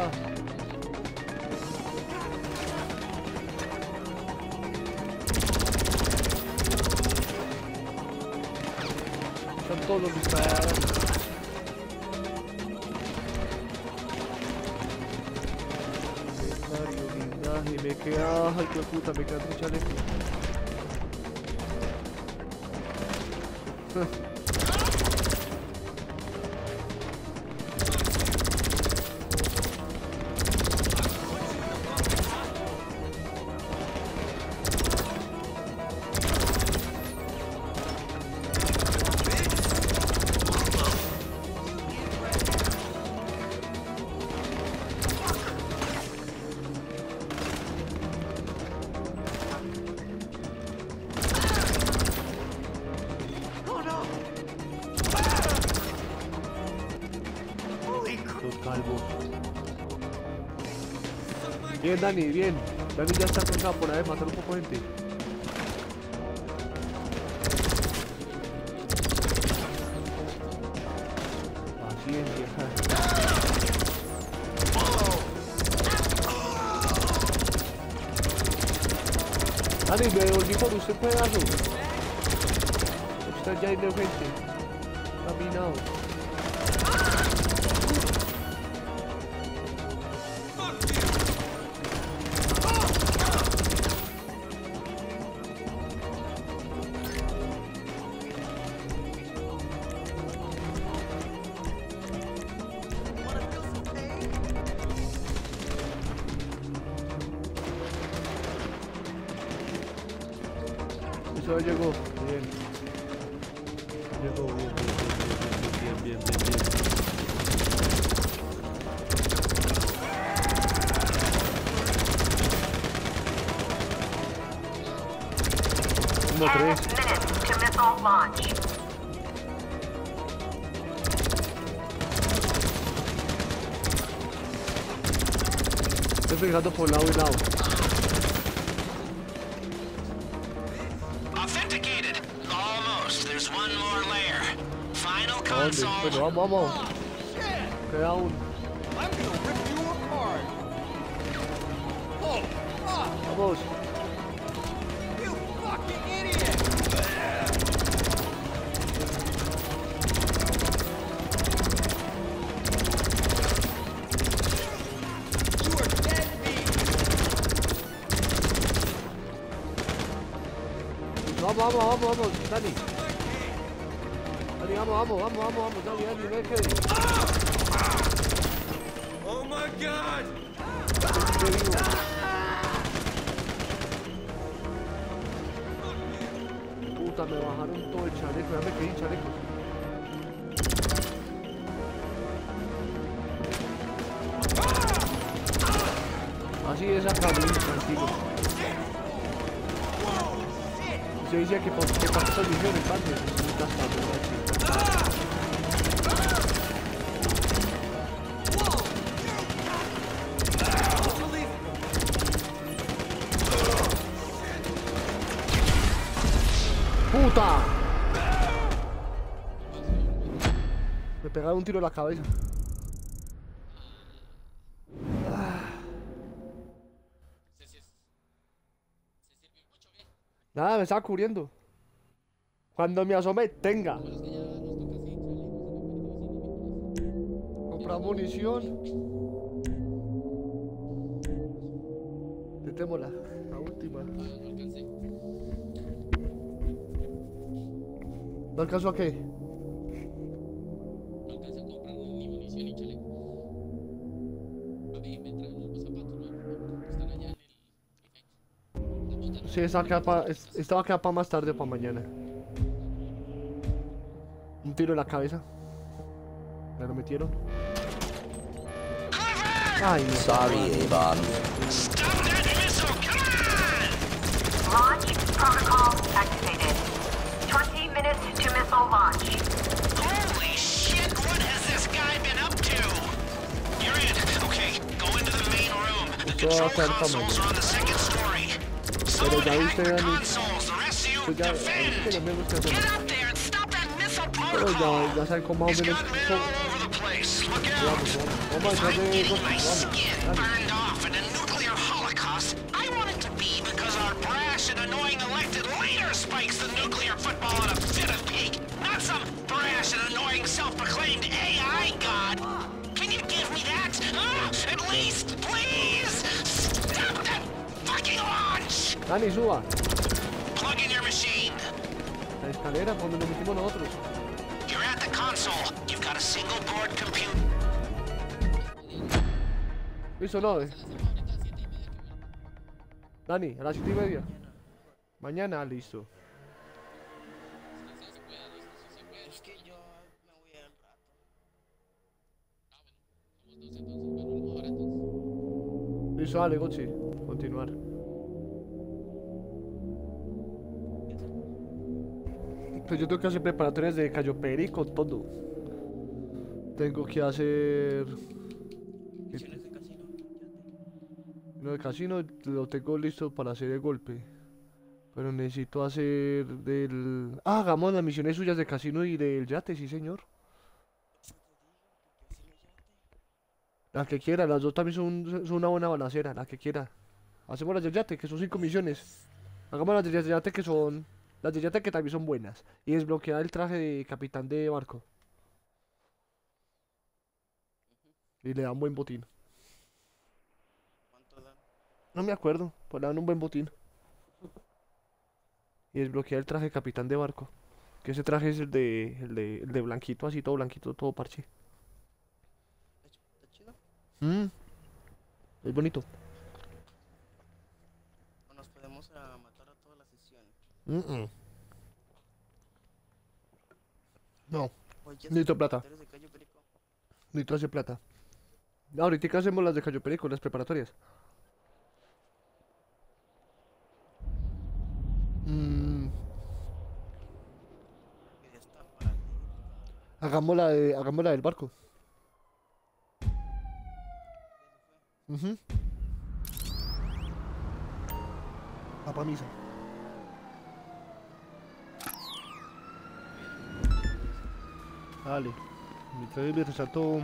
Están todos los disparos. Blindaje, me queda. Ay, qué puta, me queda otro chaleco. Bien, Dani, bien. Dani ya está cargado por ahí, matar un poco de gente. Paciencia. Dani, me devolví por usted pedazo. Usted ya inocente. Caminado. Eso llegó, bien. Llegó, bien. 10 minutes to missile launch. Estoy pegando por lado y lado. Authenticated. Almost. There's one more layer. Final console. Pero vamos. Queda uno. I'm gonna rip you apart. Oh, fuck! Vamos. You fucking idiot! You are dead meat. Vamos, Dani. Dani, vamos, Dani, no hay que ir. Oh my god! Puta, me bajaron todo el chaleco, ya me quedé sin chaleco. Así es acá, tranquilo. Se dice que pasó estas misiones antes, ¡Puta! Me pegaron un tiro en la cabeza. Nada, me estaba cubriendo. Cuando me asome, tenga. Comprar munición. Detémosla, la última. ¿No alcanzó a qué? No alcancé a comprar ni munición ni chaleco. A mí me traen los zapatos, ¿no? Están allá en el... Sí, estaba quedando para más tarde o para mañana. Un tiro en la cabeza. Me lo metieron. Ay, no. Sorry, Avon. Stop that missile! Come on! Launch protocol activated. 20 minutes to missile launch. Holy shit! What has this guy been up to? You're in. Okay, go into the main room. The control consoles are on the second story. Someone hack the consoles. The rest of you defend. Get up there and stop that missile Pero protocol. ya saben cómo más o He's menos. got men all over the place. Look out. Vamos a If I'm entrar de getting esos. my skin Vamos. burned off in a nuclear holocaust, I want it to be because our brash and annoying elected leader spikes the nuclear football in a fit of pique, not some brash and annoying self-proclaimed AI god. Can you give me that? At least, please? Stop that fucking launch! Dani, suba. Plug in your machine. La escalera por donde nos metimos nosotros. You're at the console. You've got a single board computer. Listo, no. Dani, a las 7:30. Mañana, listo. Es que yo me voy al rato. Listo, dale, Gochi. Continuar. Pues yo tengo que hacer preparatorias de Cayo Perico, todo. Tengo que hacer... Misiones de casino. Lo de casino lo tengo listo para hacer el golpe. Pero necesito hacer del... Ah, hagamos las misiones suyas de casino y del yate, sí señor. La que quiera, las dos también son una buena balacera, la que quiera. Hacemos las del yate, que son 5 misiones. Hagamos las del yate que son... Las del yate que también son buenas. Y desbloquear el traje de capitán de barco. Y le dan buen botín. ¿Cuánto dan? No me acuerdo, pues le dan un buen botín. Y desbloquear el traje de capitán de barco. Que ese traje es el de blanquito, así todo blanquito, todo parche. ¿Está chido? Es bonito. ¿O nos podemos matar a toda la sesión? No, Oye, necesito plata. ¿tú eres de Cayo Perico? Necesito hacer plata. Ahorita hacemos las de Cayo Perico, las preparatorias. Que ya está para ti. Hagamos la del barco. Va pa' misa. Dale. Mientras me resalto.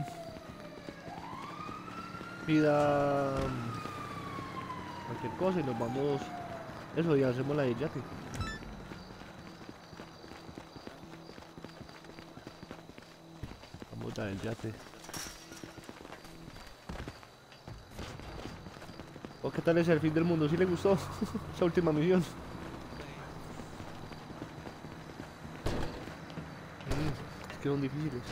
Pida cualquier cosa y nos vamos. Eso, ya hacemos la del yate. Vamos a del yate. ¿O qué tal es el fin del mundo? ¿Sí le gustó esa última misión? Es que son difíciles.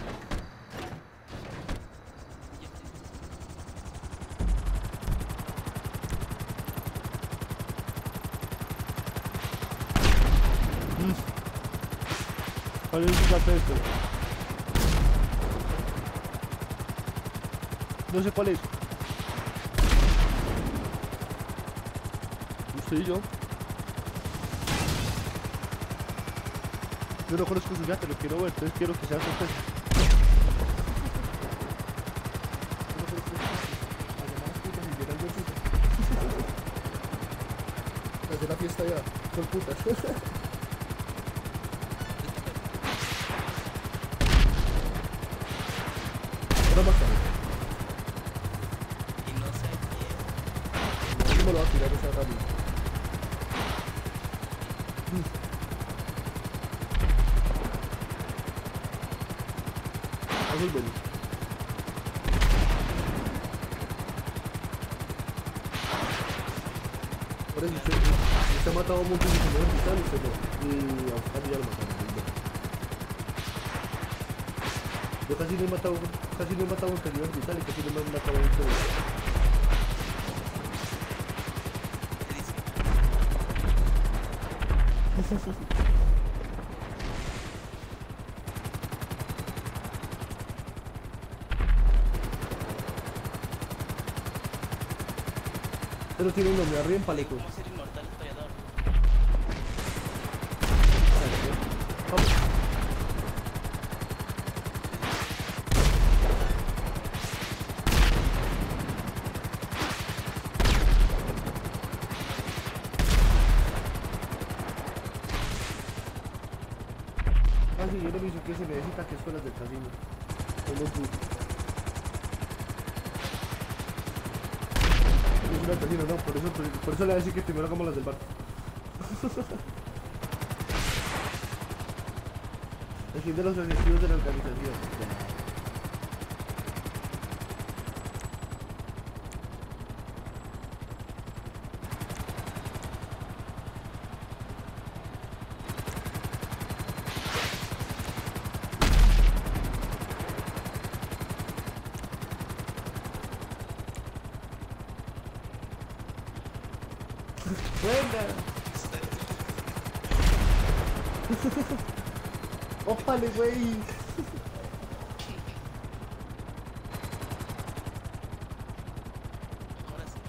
¿Cuál es el salto de esto? No sé cuál es. Usted y yo. Yo no conozco su yate, lo quiero ver, entonces quiero que sea sorpresa. Yo no conozco su yate. A llamar a putas y llegar yo putas. Hacer la fiesta ya, son putas. Ahora más tarde. Y no sé quién. No me lo va a tirar esa radio. Azul bueno. Por eso usted ha matado a muchos ingenieros vitales, usted no. Y a Oscar ya lo mataron. Yo casi no he matado ingenieros vitales, casi no me han matado en todo. Pero tiene uno muy arriba en palecos. ¿Cómo ser inmortal historiador? Vamos. Ah, sí, yo le aviso que se necesita que es con las del casino. Solo tú. Es una del casino, no, por eso le voy a decir que primero hagamos las del bar. El fin de los objetivos de la organización. Buena. Ópale, güey. Ahora sí.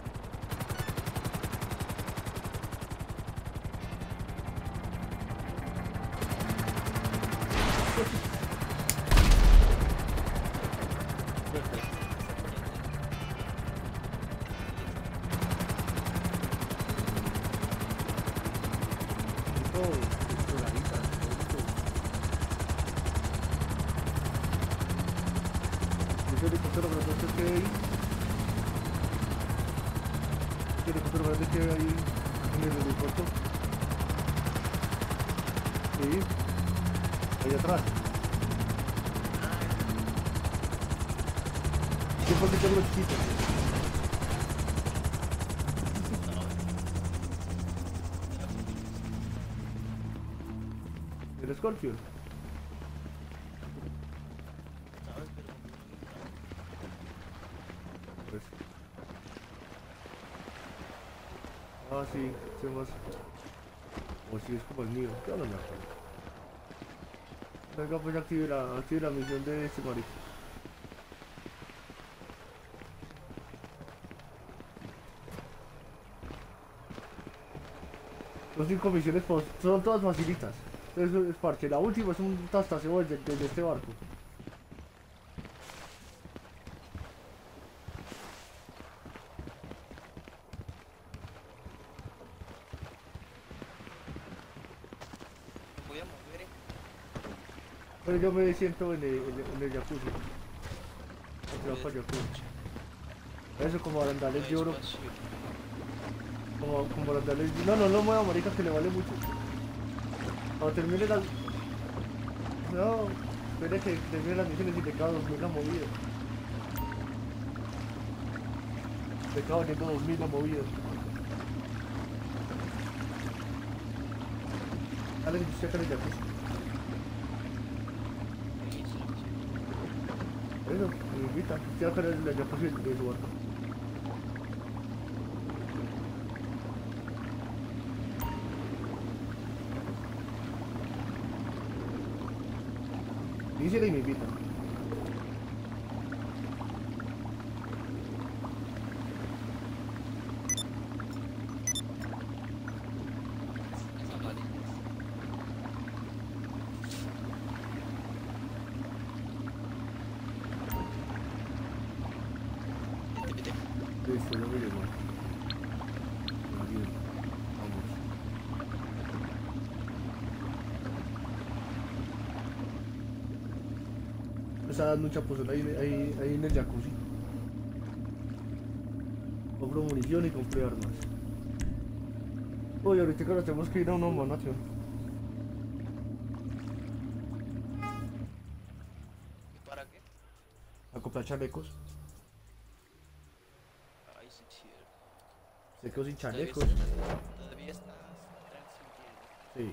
Que hay en el aeropuerto. Sí, ahí atrás. ¿Qué fue que tengo chiquito? El Scorpion. Pues. Ah, sí, sí más. O si es como el mío, ya no me acuerdo. Venga, pues active la misión de este marico. Los 5 misiones son todas facilitas. Eso es parche. La última es un tastaseo desde este barco. Voy a mover, Pero yo me siento en el jacuzzi. Yo para el jacuzzi. Eso como arandales de oro. Como arandales. No mueva marica que le vale mucho. Cuando termine la. No, espere que termine las misiones y te cago 2000 la movida. Te cago valiendo 2000 la movida. Dale, checa el jacuzzi. Eso, me invita. Estoy acá en el jacuzzi de su barco. Dísele y me invita. Listo, ya me llegó. Bien, vamos. Está dando un chapuzón ahí en el jacuzzi. Compro munición y compré armas. Uy, ahorita que nos tenemos que ir a una humanación. ¿Y para qué? A comprar chalecos. Ay, sí, cierto. Se quedó sin Todavía chalecos. Todavía estás transmitiendo. Sí.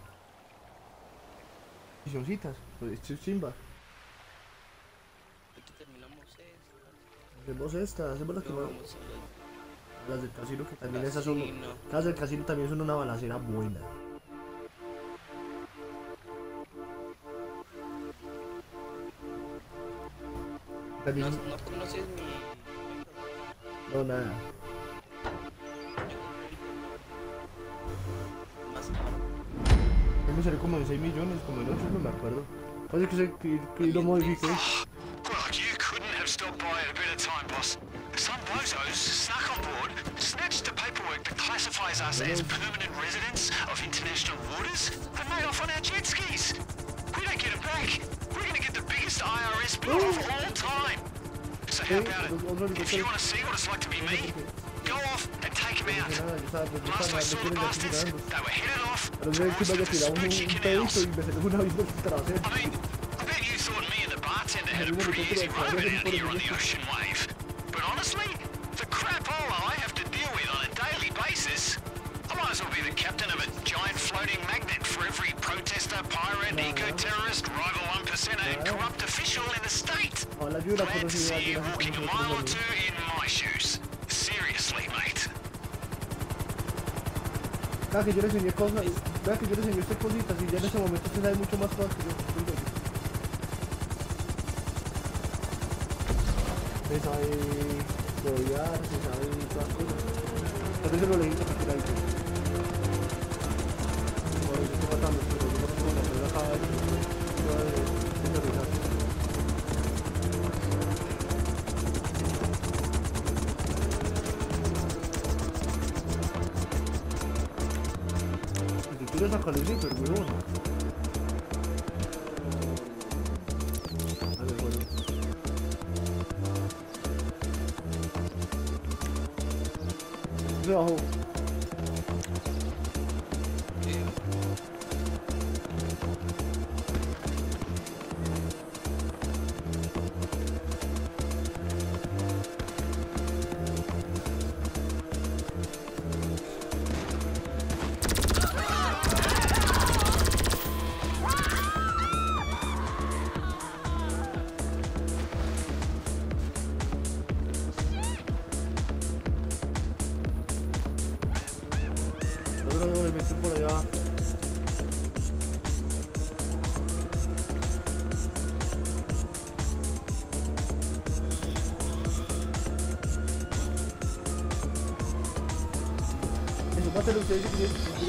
Misioncitas, pues esto es chimba. Aquí terminamos esta. Hacemos esta, hacemos las que más. Vamos a Las del casino que también esas son. Casino. Las del casino también son una balacera buena. También No conoces mi. no nada. Más caro. Yo me salió como de 6 millones, como de 8, no me acuerdo. Parece que lo modifiqué. Well, you couldn't have stopped by at a better time, boss. Some bozos snuck on board, snatched the paperwork that classifies us as permanent residents of international waters, and made off on our jet skis. We explode of all time. So how about it? If you want to see what it's like to be me, go off and take him out. Last I saw the bastards, they were headed off towards the Vespucci canals. I mean, I bet you thought me and the bartender had a pretty easy road out here on the ocean wave. But honestly, the crapola I have to deal with on a daily basis, I might as well be the captain of a giant floating magnet for every protester, pirate, eco-terrorist, rival 1%er and corrupt official in the state. Glad to see you walking a mile or two in my shoes. Seriously, mate. Vea que yo le enseñé cosas, vea que yo le enseñé estas cositas y ya en ese momento usted sabe mucho más cosas que yo. Se sabe rodear, se sabe todas cosas. Por eso lo leí porque la hice. Por eso estoy matando, pero yo no tengo la pelota acá y yo de revisar. Quiero sacarle el hiper, huevón. A ver, bueno. Se bajó. Por allá. Eso va a ser ustedes que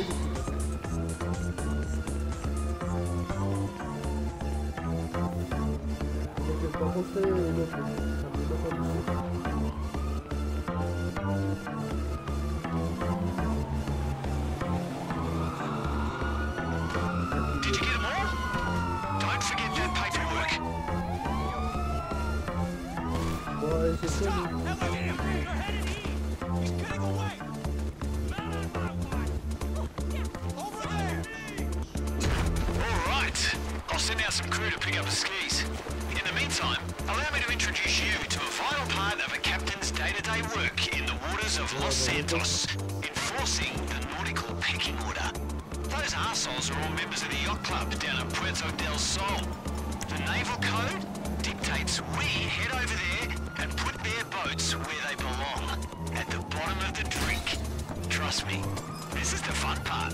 porque el bajo usted lo que también lo conoce. Did you get them all? Don't forget that paperwork. Boy, it's just Alright, I'll send out some crew to pick up the skis. In the meantime, allow me to introduce you to a vital part of a captain's day-to-day work in the waters of Los Santos, enforcing the nautical pecking order. Those arseholes are all members of the yacht club down at Puerto del Sol. The naval code dictates we head over there and put their boats where they belong, at the bottom of the drink. Trust me, this is the fun part.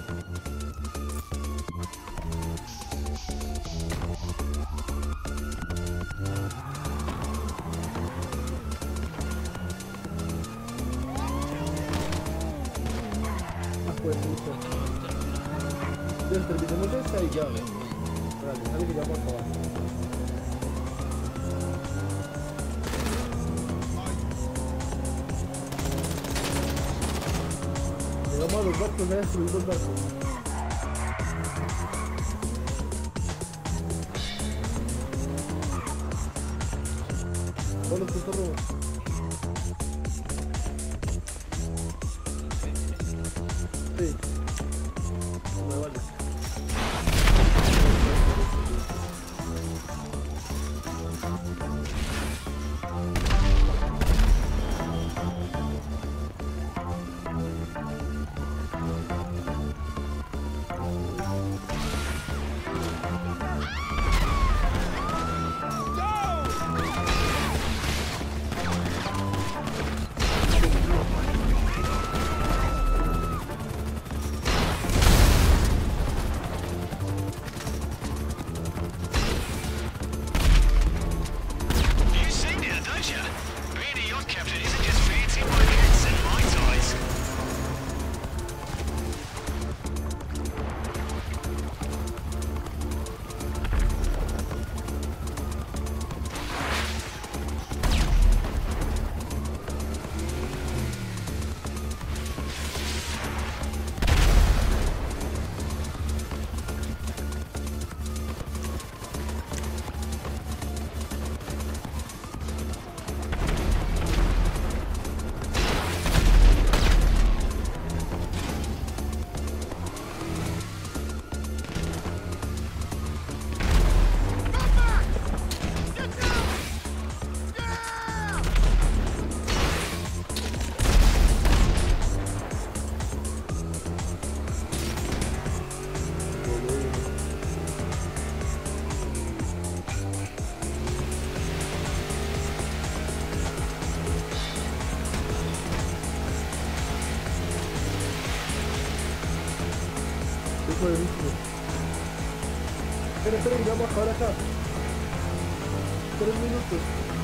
terminemos esta y ya. Espérate, sale que ya por favor. Llegamos a los barcos, ya destruimos los barcos. Todos los puntos robos. Sí. No me vale. poderosísimo. Espera, ya vamos a acabar acá. 3 minutos.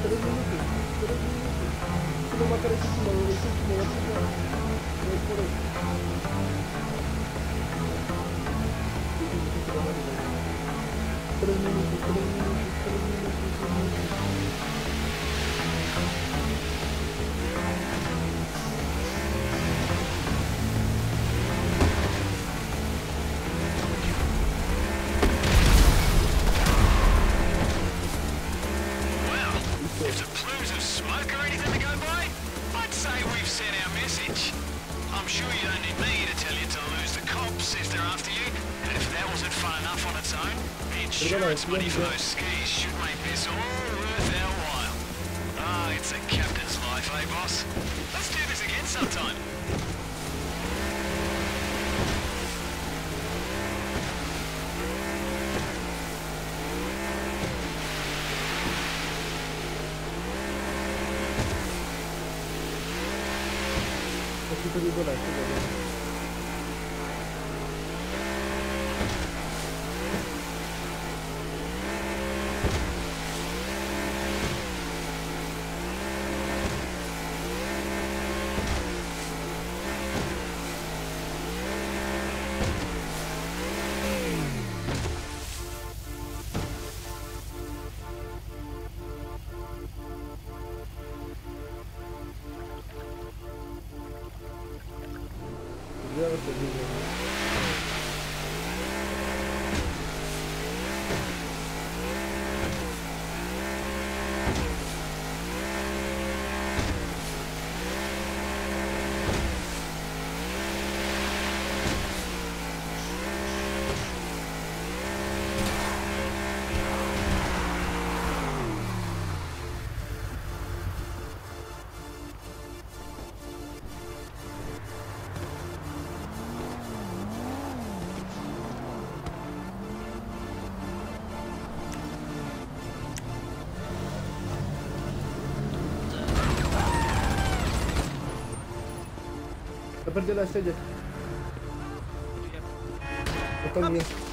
Solo matar ese último, vamos a ir por él. Tres minutos. If the plumes of smoke are anything to go by, I'd say we've sent our message. I'm sure you don't need me to tell you to lose the cops if they're after you, and if that wasn't fun enough on its own, the insurance money for those skis should make this all worth our while. Ah, it's a captain's life, eh, boss? Let's do this again sometime. Estoy perdiendo la estrella. Ya lo terminé. Ya perdí la estrella. Está mía.